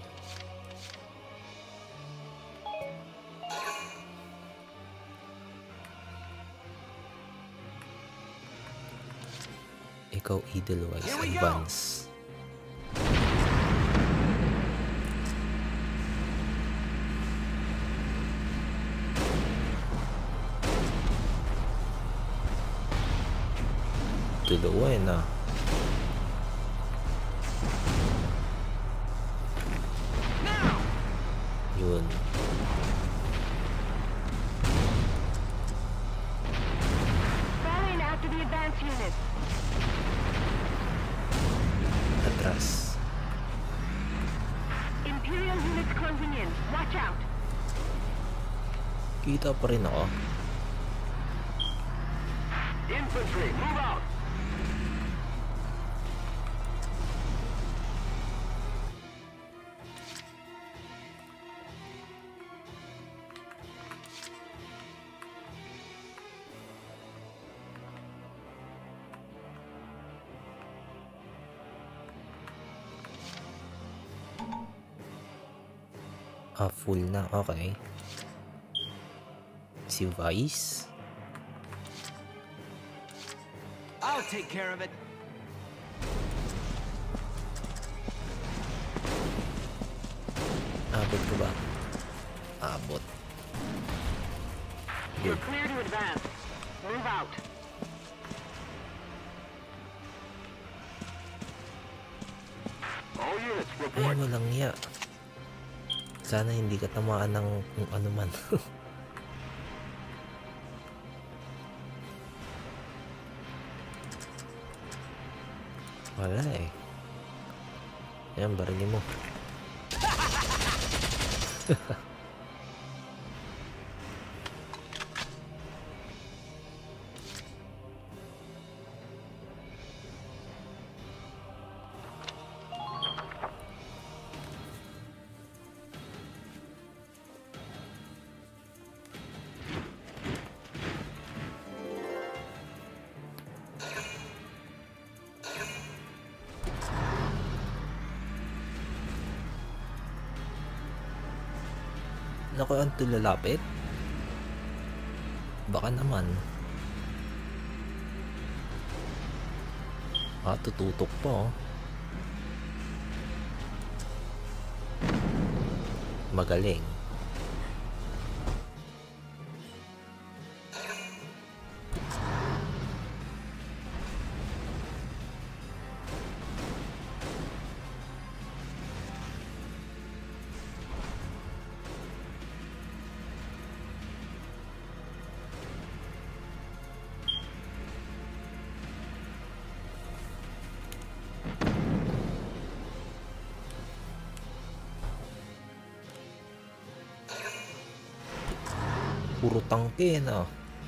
Ikaw, Edelweiss. Advance. Dalawa eh na. Yun. Falling after the advance unit. Atras. Imperial units closing in. Watch out. Kita pa rin ako. Infantry, move out. Full na. Okay. Si Vice. I'll take care of it. Abot ko ba? Abot. You're clear to advance. Move out. All units Ay, report. walang iya. Sana hindi ka tamaan ng kung ano man. Wala eh. Ayan, barilin mo. Naku, ang tulalapit? Baka naman. Tututok pa oh. Magaling. Puro tangke na.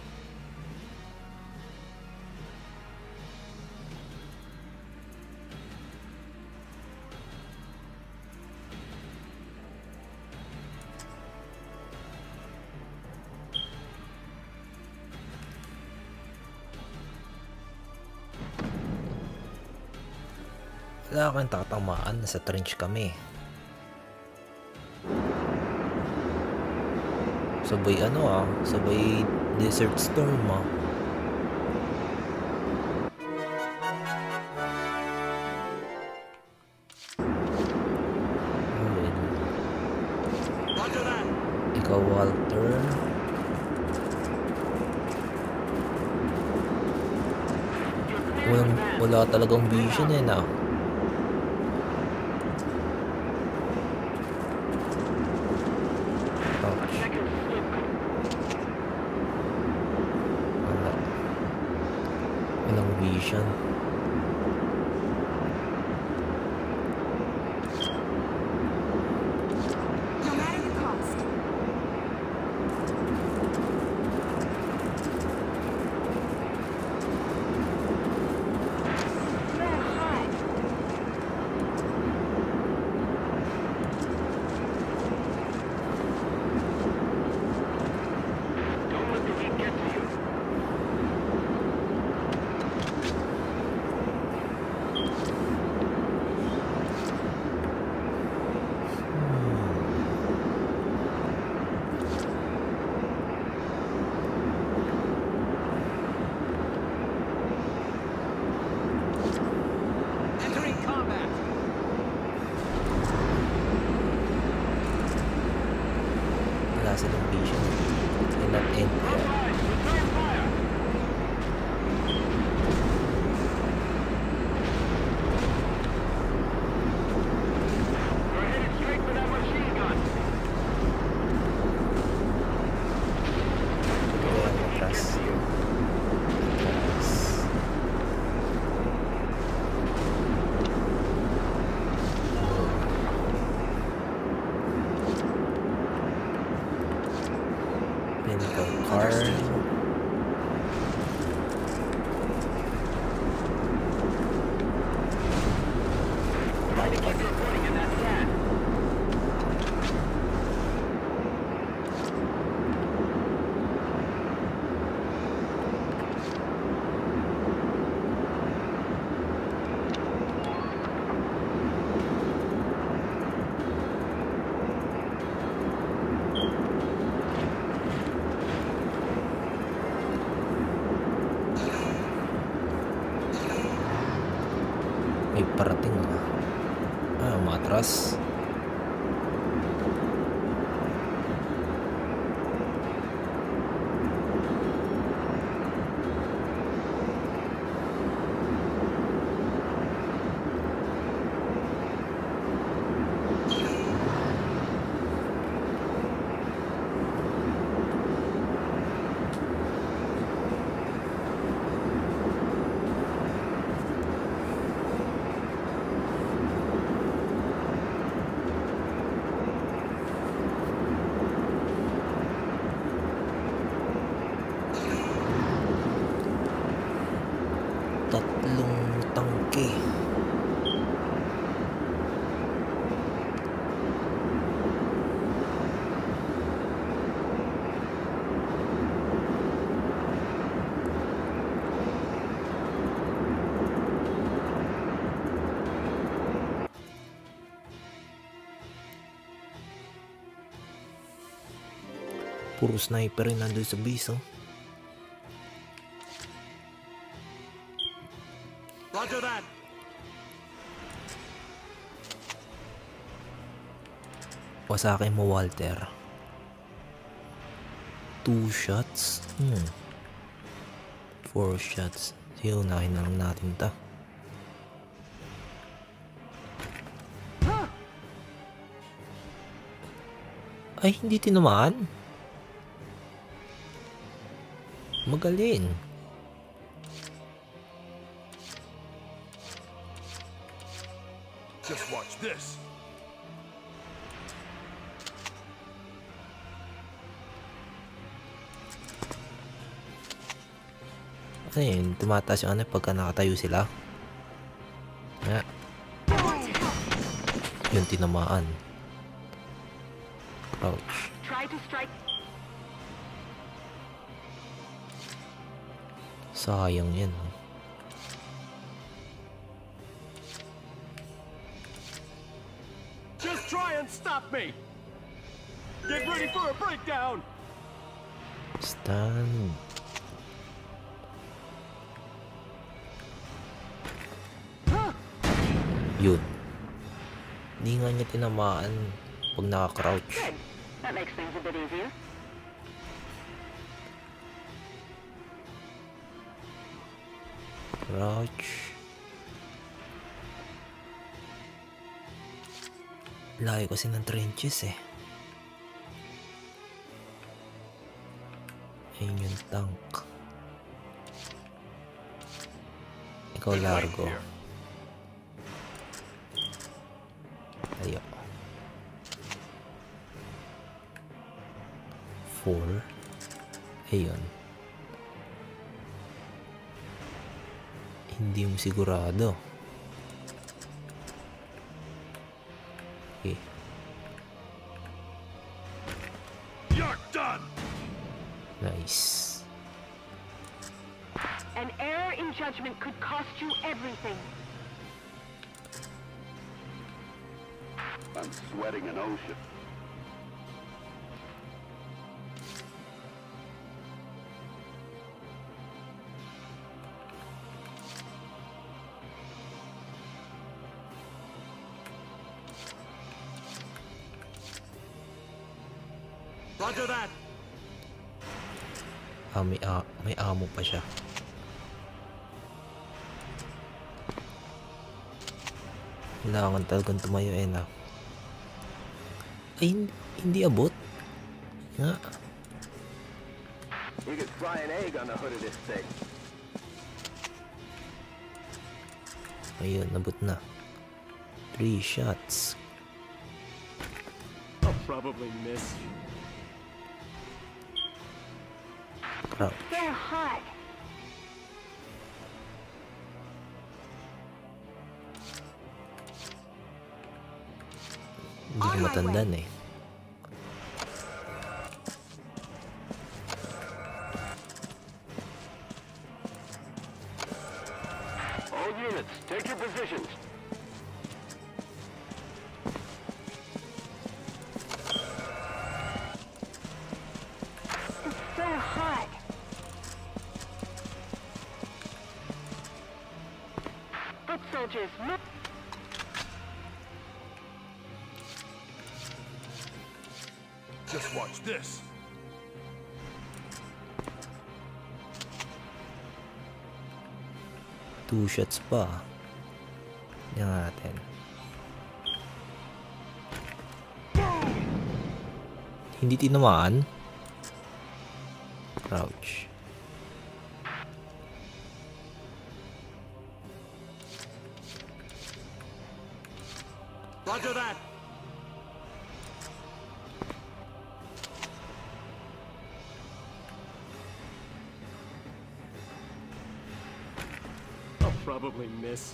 Wala kang tatamaan, nasa trench kami. Sabay sabay Desert Storm Ikaw, Walter. Wala talagang vision eh na. Walang vision. No matter the cost. Don't let the heat get to you. Entering combat. Wala silang vision. Cannot end yet. Return fire. You're headed straight for that machine gun. Ayan, atras. Atras. Pinnacle card. Try to keep your footing in that sand. May parating matras. Puro sniper rin nandun sa base, oh. Roger that. Wasakin mo, Walter. 2 shots? 4 shots. Sige, unahin na lang natin ta. Ay, hindi tinamaan. Magaling. Just watch this. Ano yun? Tumataas yung ano pagka nakatayo sila. Nga. Yung tinamaan. Ouch. Try to strike. Sayang yan. Just try and stop me. Get ready for a breakdown. Stand. Yun. Hindi nga niya tinamaan pag naka-crouch. Good. That makes things a bit easier. Crouch. Layo kasi ng trenches eh. Ayun yung tank. Ikaw largo. Ayo. 4. Ayun. Hindi mo sigurado. Okay. You're done. Nice. An error in judgment could cost you everything. I'm sweating an ocean. Roger that. May amo pa siya. Kailangan talagang tumayo eh na. Ay, hindi abot. Nga. You could fry an egg on the hood of this thing. Ayun, nabot na. 3 shots. I'll probably miss. Crouch. They're hot. Hindi ko matandaan eh. All units, take your positions. It's so hot. Foot soldiers, move. Just watch this. Two shots pa. Tingnan natin. Hindi tinamaan. Crouch. Roger that. I'll probably miss.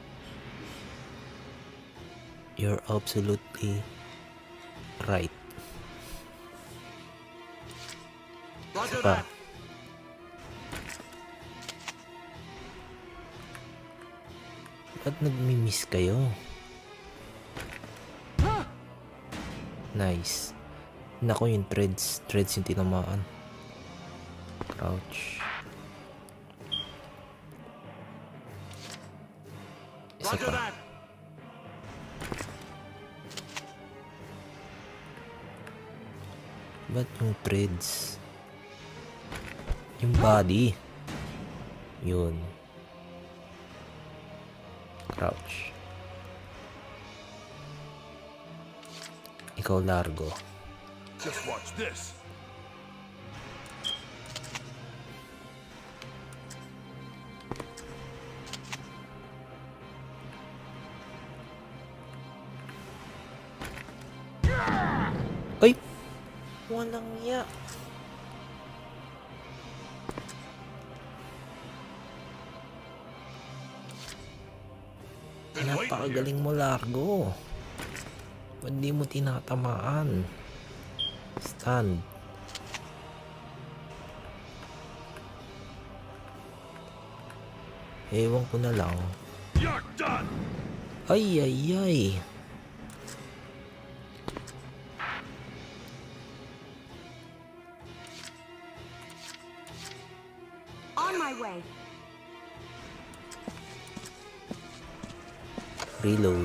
You're absolutely right. Roger Pa. that. Ba't nagmi-miss kayo? Nice. Nako, yung threads yung tinamaan. Crouch. Isa pa. Ba't yung threads? Yung body. Yun. Crouch. Ikaw largo. Just watch this. Ay! Walang ya. Napakagaling mo, largo. Ba't di mo tinatamaan? Stand. Ewan ko na lang. Ay, ay, ay. On my way. Reload.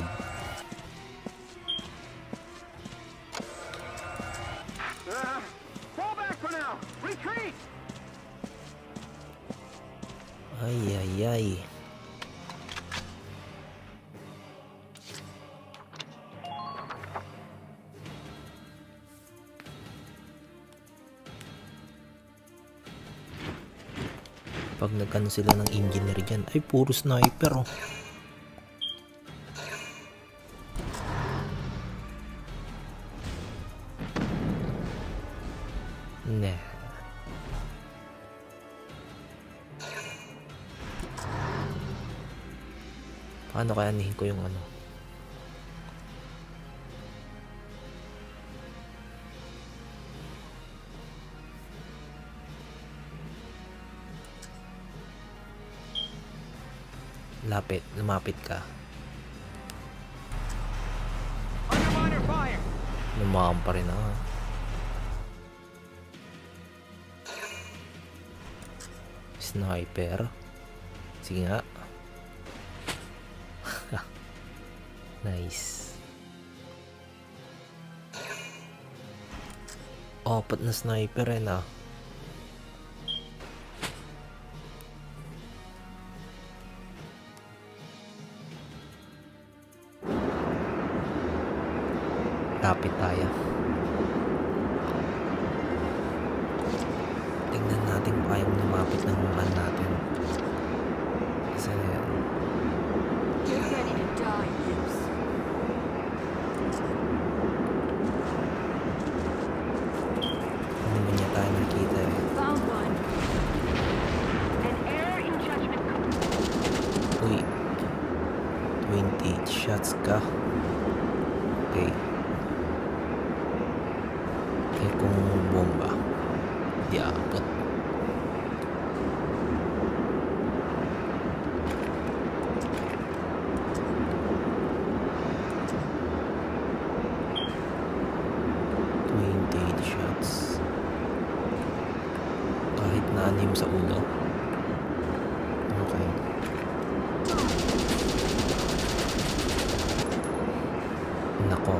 Fall back for now. Retreat. Ay, ay, ay. Pag nagkano sila ng engineer dyan, ay puro sniper oh. Nah. Paano kaya anihin ko yung ano? Lumapit ka. Lumakam pa rin ah. Sniper. Sige nga. Nice. Apat na sniper eh na. Lapit tayo. Tingnan natin kung ayaw lumapit ng mga natin. Kasi get ready to die, imps. Hindi mo niya tayo nakita eh. Found one. An error in judgment. Uy. 28 shots ka. Okay. Eh kung bomba, di aabot. Shots. Kahit na anim sa ulo. Okay. Nako.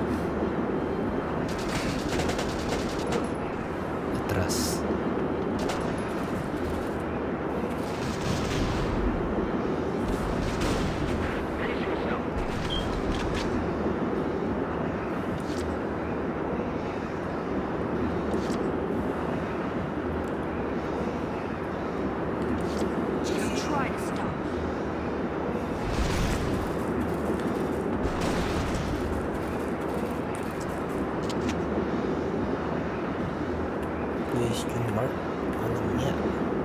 Atras. Question mark? Anong yan?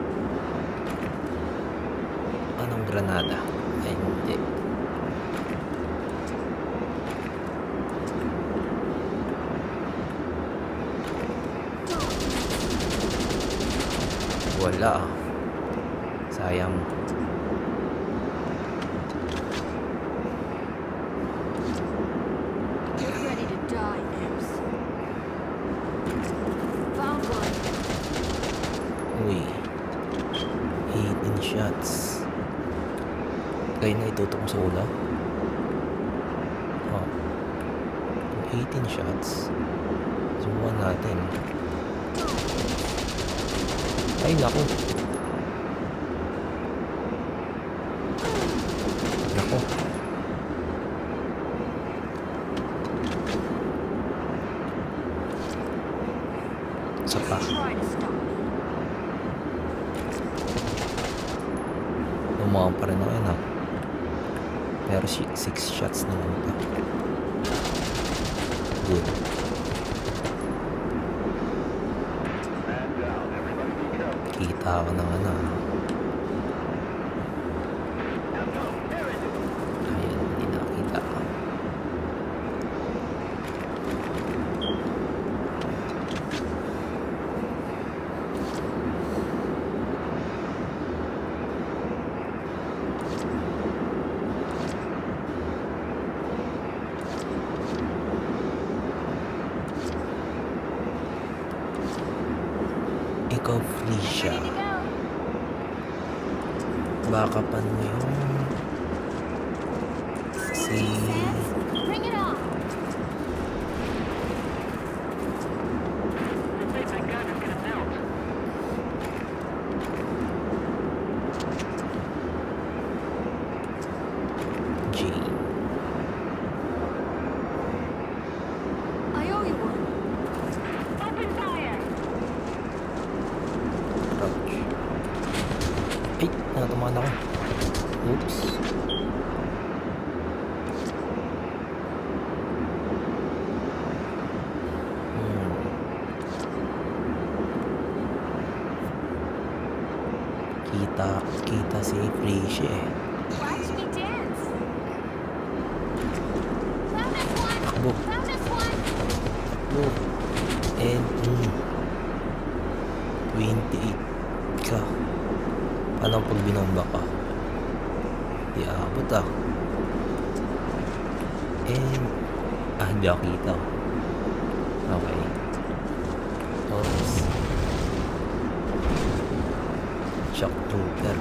Anong granada? Ay, hindi. Wala. Sayang. Get ready to die, imps. Uy. 18 shots. Kaya na itutok mo sa ulo. Oh. 18 shots. Subukan natin. Ay, naku. Naku. Isa pa. Lumawan pa rin ako yun, ha. Pero 6 shots na lang ito. Good. Kita ako ng ano. Ayan, hindi nakita. Ikaw free siya. Bakapan mo yung si tumahan ako. Oops. Kita si Fresh eh. Watch me dance. Takbo. Takbo. And 28 ka. Paano pag binomba ka? Di abot ah. And hindi ako kita. Okay. Oops. Shock trooper.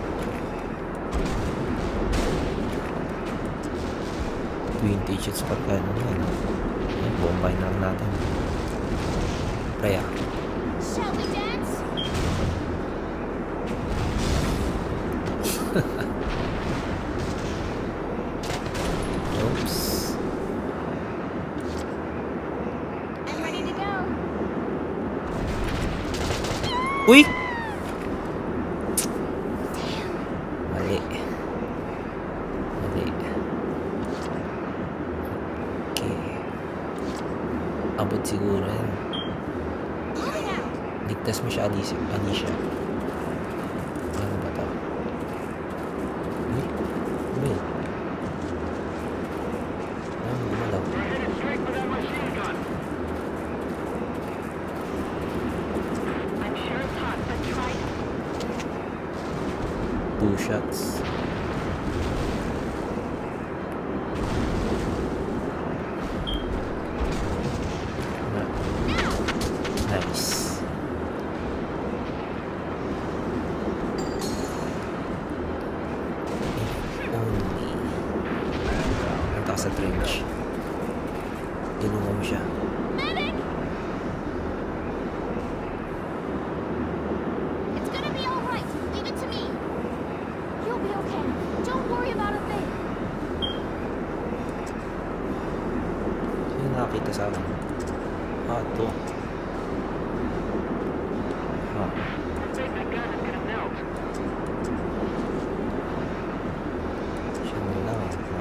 20 shots per kaya naman. Ayan, bombay na lang natin. Pre ah. Shall we dance? Oops. I'm ready to go. Uy! Mali. Okay. Abot siguro yan. Ligtas mo siya, Alicia. Ano ba ito? Wait. Ano, gumalaw. Two shots. Nice. Only. Ang taas sa trench. Tulungan mo siya. It's gonna be all right. Leave it to me. You'll be okay. Don't worry about a thing. Sino nakakita sa akin? Ah, ito. Ah. Siya na lang, ha?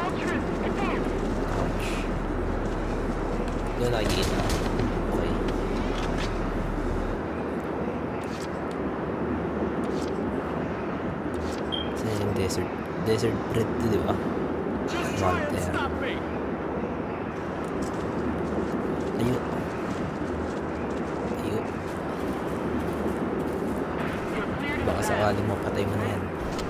Ouch. Doon nakikita. Okay. Saan yung desert bread to, di ba? Walter. Ayun. Baka sakaling mapatay mo na yan.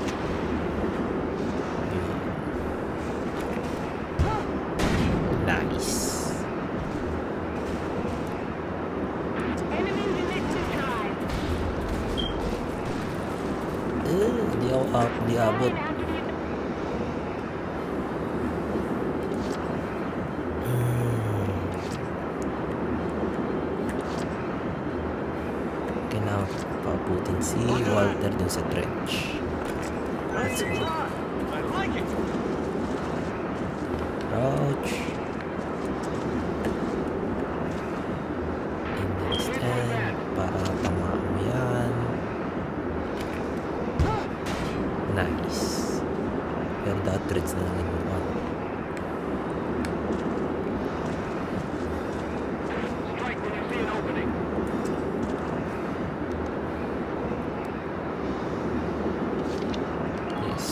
Nice. Hindi ako hindi abot. Kailangan pabutin si Walter dun sa trench. Let's go. Crouch. Understand. Para tamaan mo yan. Nice. Pero threads na lang yung one. Strike when you see an opening. Yes.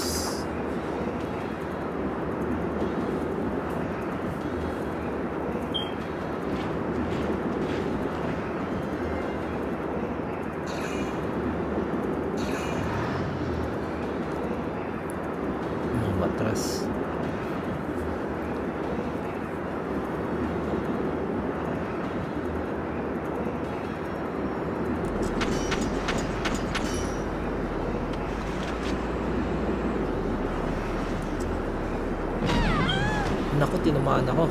Matras. Naku, tinamaan ako.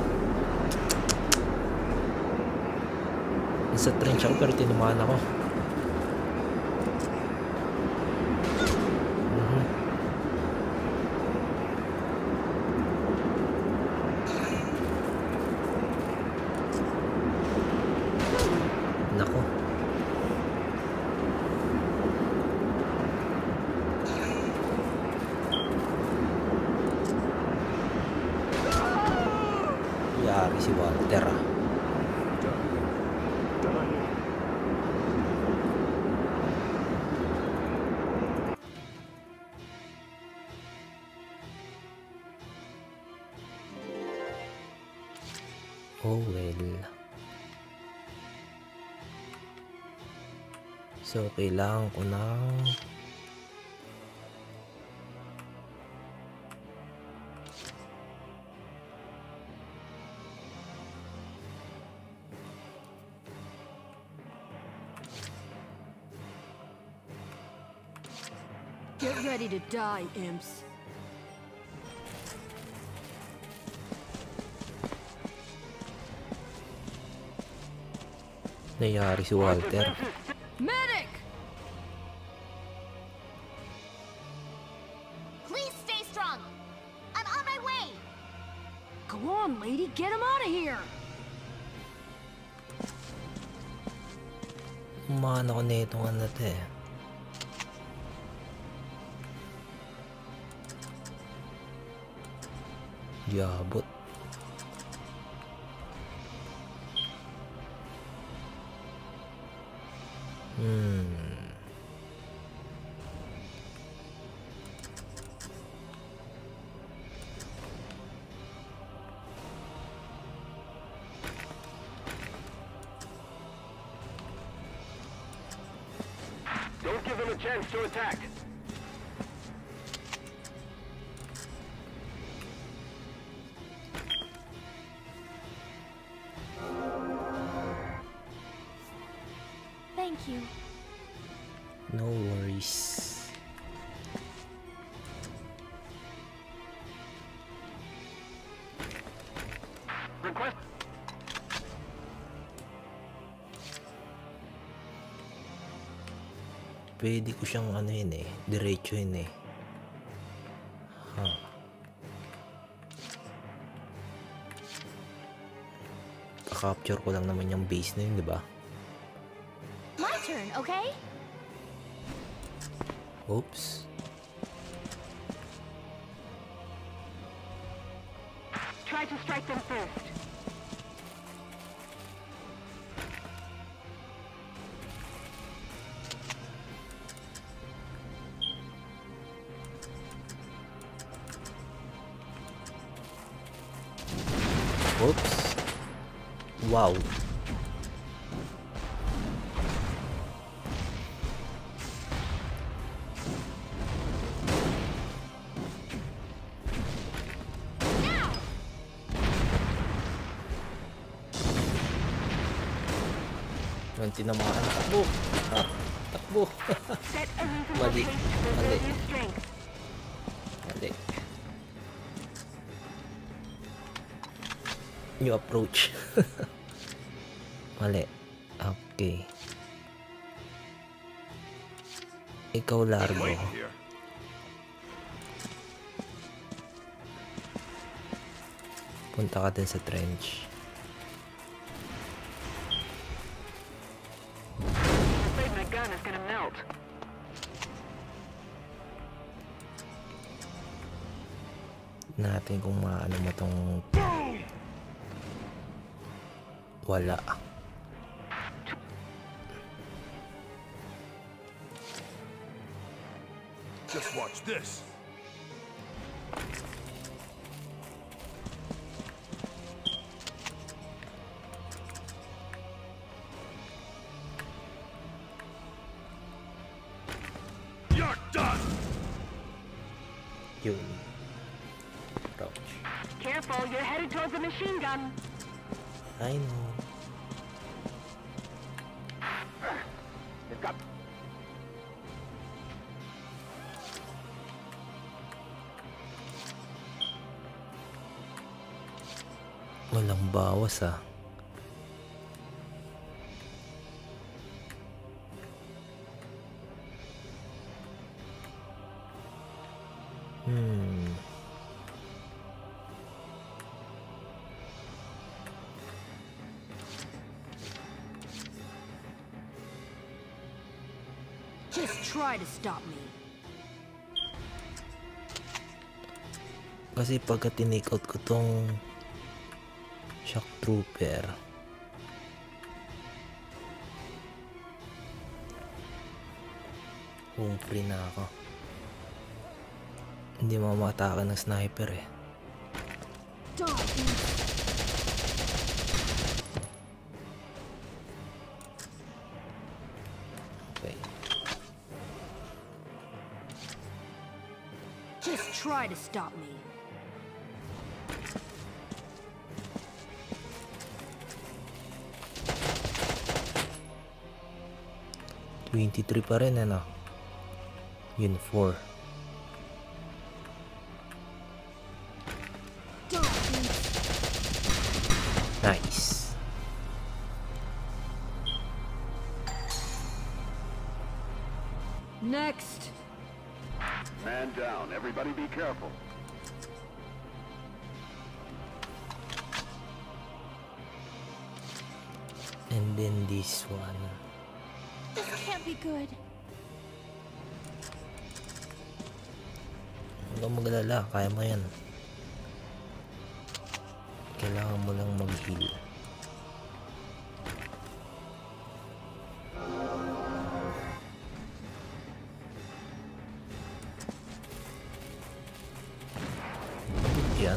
Nasa trench ako pero tinamaan ako. Nako. Yari si Walter ah. Oh well. So, kailangan ko ng Get ready to die, imps. nangyari si Walter. Medic! Please stay strong. I'm on my way. Go on, lady, get him out of here. Umahan ako na itong ano to eh. Diabot. Don't give them a chance to attack. Thank you. No worries. Request. Pwede ko siyang ano yun eh, diretso yun eh. Capture ko lang naman yung base na yun, di ba? My turn, okay? Oops. Try to strike them first. Oops. Wow. Yung tinamaan. Takbo. Takbo. Mali. Mali. Mali. New approach. Mali. Okay. Ikaw largo. Punta ka din sa trench. Natin kung maano mo tong wala. Just watch this. You're done. Yun. Approach. Careful, you're headed towards a machine gun. I know. They've got... Walang bawas ah. Just try to stop me. Kasi pagka tinake out ko tong shock trooper, kung free na ako, hindi mamataka ng sniper eh. Okay. Just try to stop me. $23 pa rin ano. Yun 4. Nice. Next. Man down. Everybody be careful. And then this one. This can't be good. Huwag kang magalala, kaya mo yan. Kailangan mo lang mag-heal. Yan.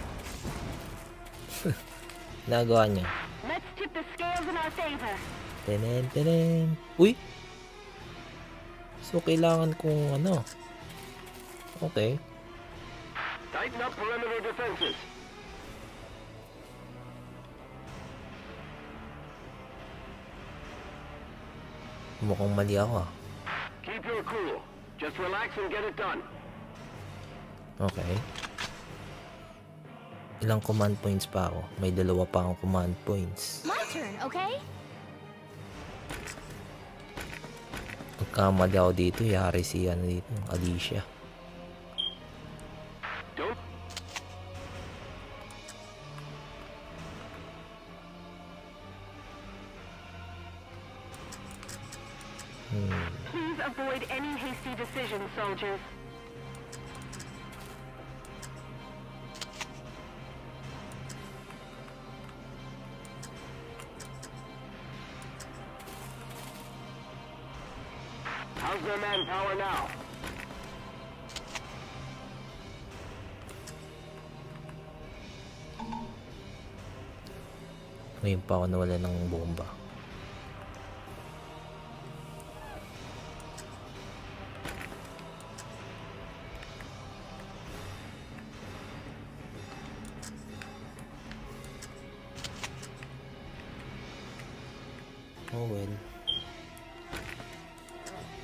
Nagawa niya. Let's tip the scales in our favor. Tenen, tenen. Uy! So, kailangan kong ano. Okay. Tighten up perimeter defenses. Mukhang mali ako ah. Keep your cool. Just relax and get it done. Okay. Ilang command points pa ako? May 2 pa akong command points. My turn, okay? Pagkamali ako dito, yari si ano dito, Alicia. Please avoid any hasty decisions, soldiers. How's their manpower now? Ngayon pa ako nawala ng bomba. Oh well.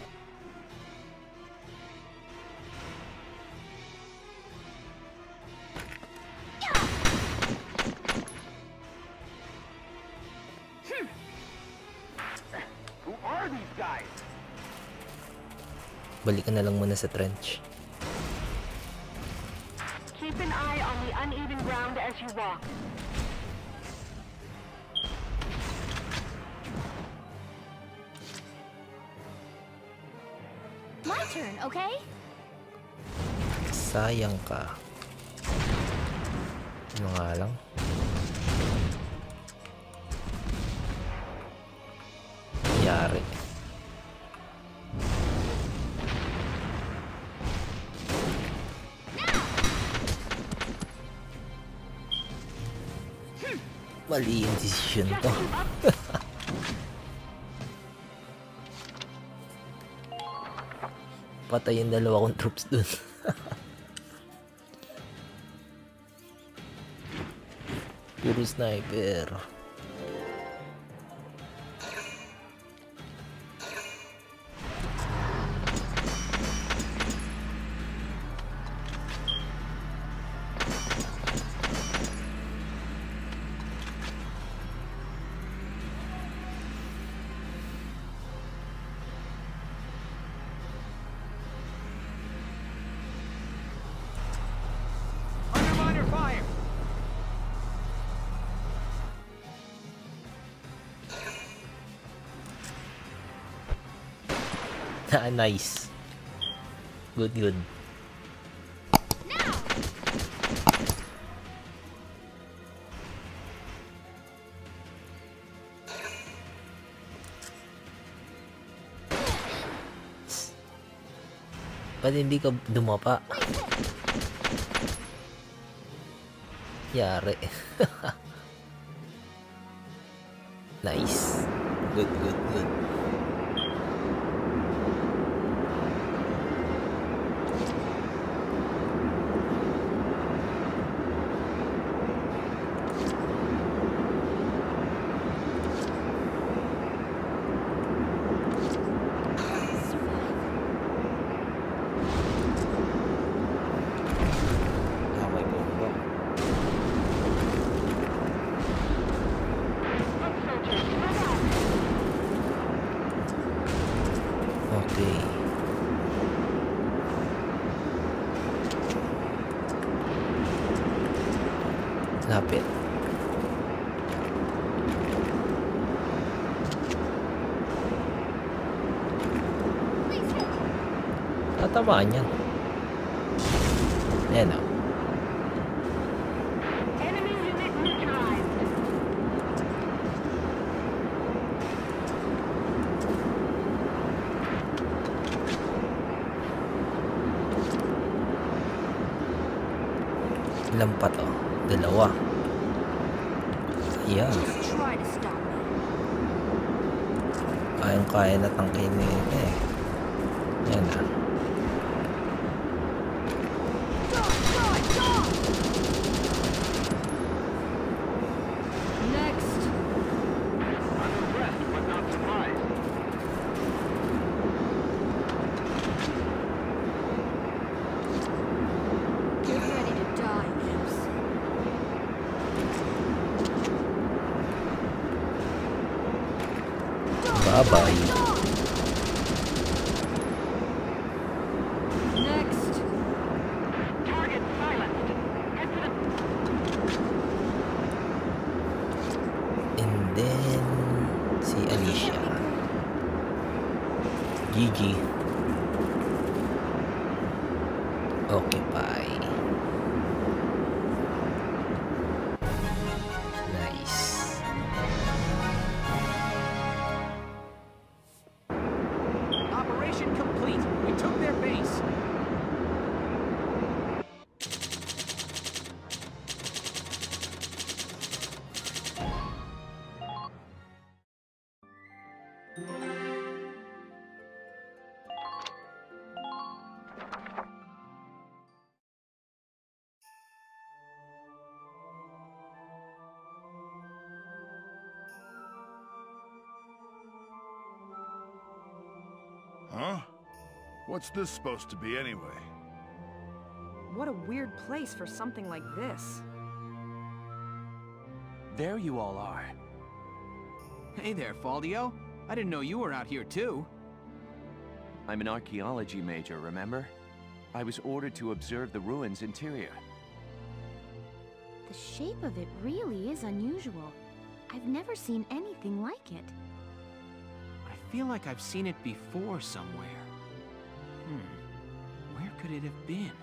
Balikan na lang muna sa trench. Keep an eye on the uneven ground as you walk. My turn, okay? Sayang ka. Ano nga lang? Yari. Mali yung decision ko. Patay yung dalawa kong troops dun. Puro sniper. Nice. Good, good. Ba't hindi ka dumapa? Yari. Nice. Good, good, good. Lapit. Tatamaan yan. Ayan o. Enemy unit neutralized. Ilan pa to? Dalawa. Yeah. Kayang-kaya na tangkin nito eh. Yan na. Next. I'm impressed, but not surprised. Get ready to die, imps. Bye-bye. Next. Target silenced. Head to the... And then si Alicia. GG. Okay, bye. Nice. Operation complete. We took their base. Huh? What's this supposed to be anyway? What a weird place for something like this. There you all are. Hey there, Faldio. I didn't know you were out here too. I'm an archaeology major, remember? I was ordered to observe the ruins' interior. The shape of it really is unusual. I've never seen anything like it. I feel like I've seen it before somewhere. Where could it have been?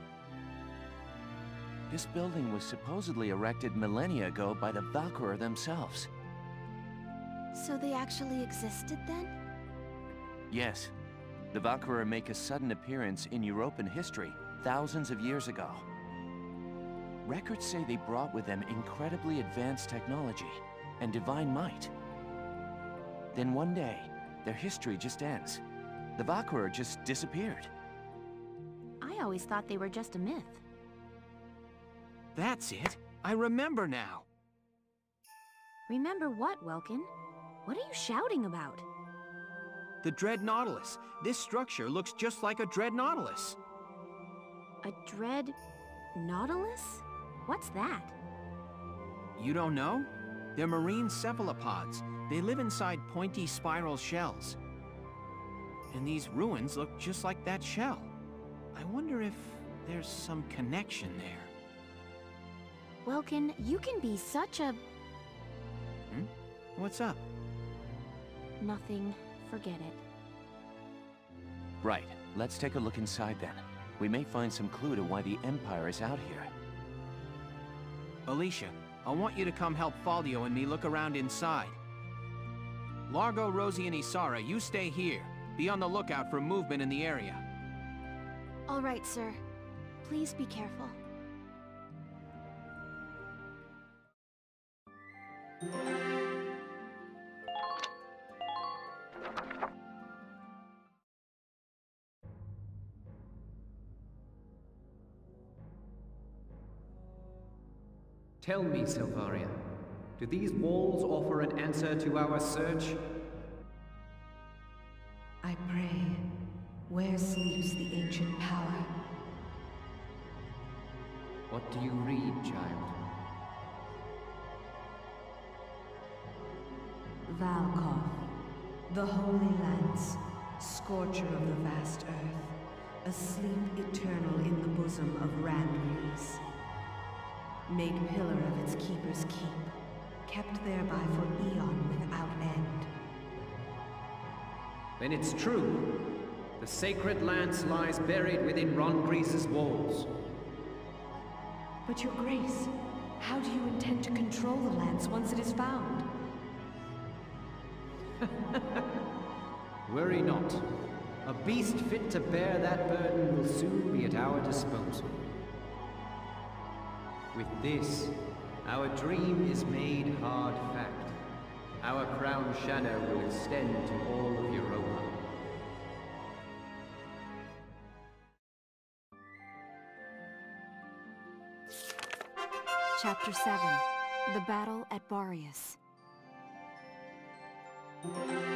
This building was supposedly erected millennia ago by the Valkyria themselves. So they actually existed then? Yes. The Valkyria make a sudden appearance in European history thousands of years ago. Records say they brought with them incredibly advanced technology and divine might. Then one day, their history just ends. The Valkyria just disappeared. I always thought they were just a myth. That's it! I remember now! Remember what, Welkin? What are you shouting about? The Dread Nautilus. This structure looks just like a Dread Nautilus. A Dread Nautilus? What's that? You don't know? They're marine cephalopods. They live inside pointy spiral shells. And these ruins look just like that shell. I wonder if there's some connection there. Welkin, you can be such a... What's up? Nothing. Forget it. Right. Let's take a look inside then. We may find some clue to why the Empire is out here. Alicia, I want you to come help Faldio and me look around inside. Largo, Rosie, and Isara, you stay here. Be on the lookout for movement in the area. All right, sir. Please be careful. Tell me, Silvaria, do these walls offer an answer to our search? I pray, where sleeps the ancient power? What do you read, child? Valkov, the Holy Lance, scorcher of the vast earth, asleep eternal in the bosom of Rand-Reese. Made pillar of its keeper's keep, kept thereby for eon without end. Then it's true. The sacred lance lies buried within Rand-Reese's walls. But your grace, how do you intend to control the lance once it is found? Worry not. A beast fit to bear that burden will soon be at our disposal. With this, our dream is made hard fact. Our crown shadow will extend to all of Europa. Chapter 7. The Battle at Barius.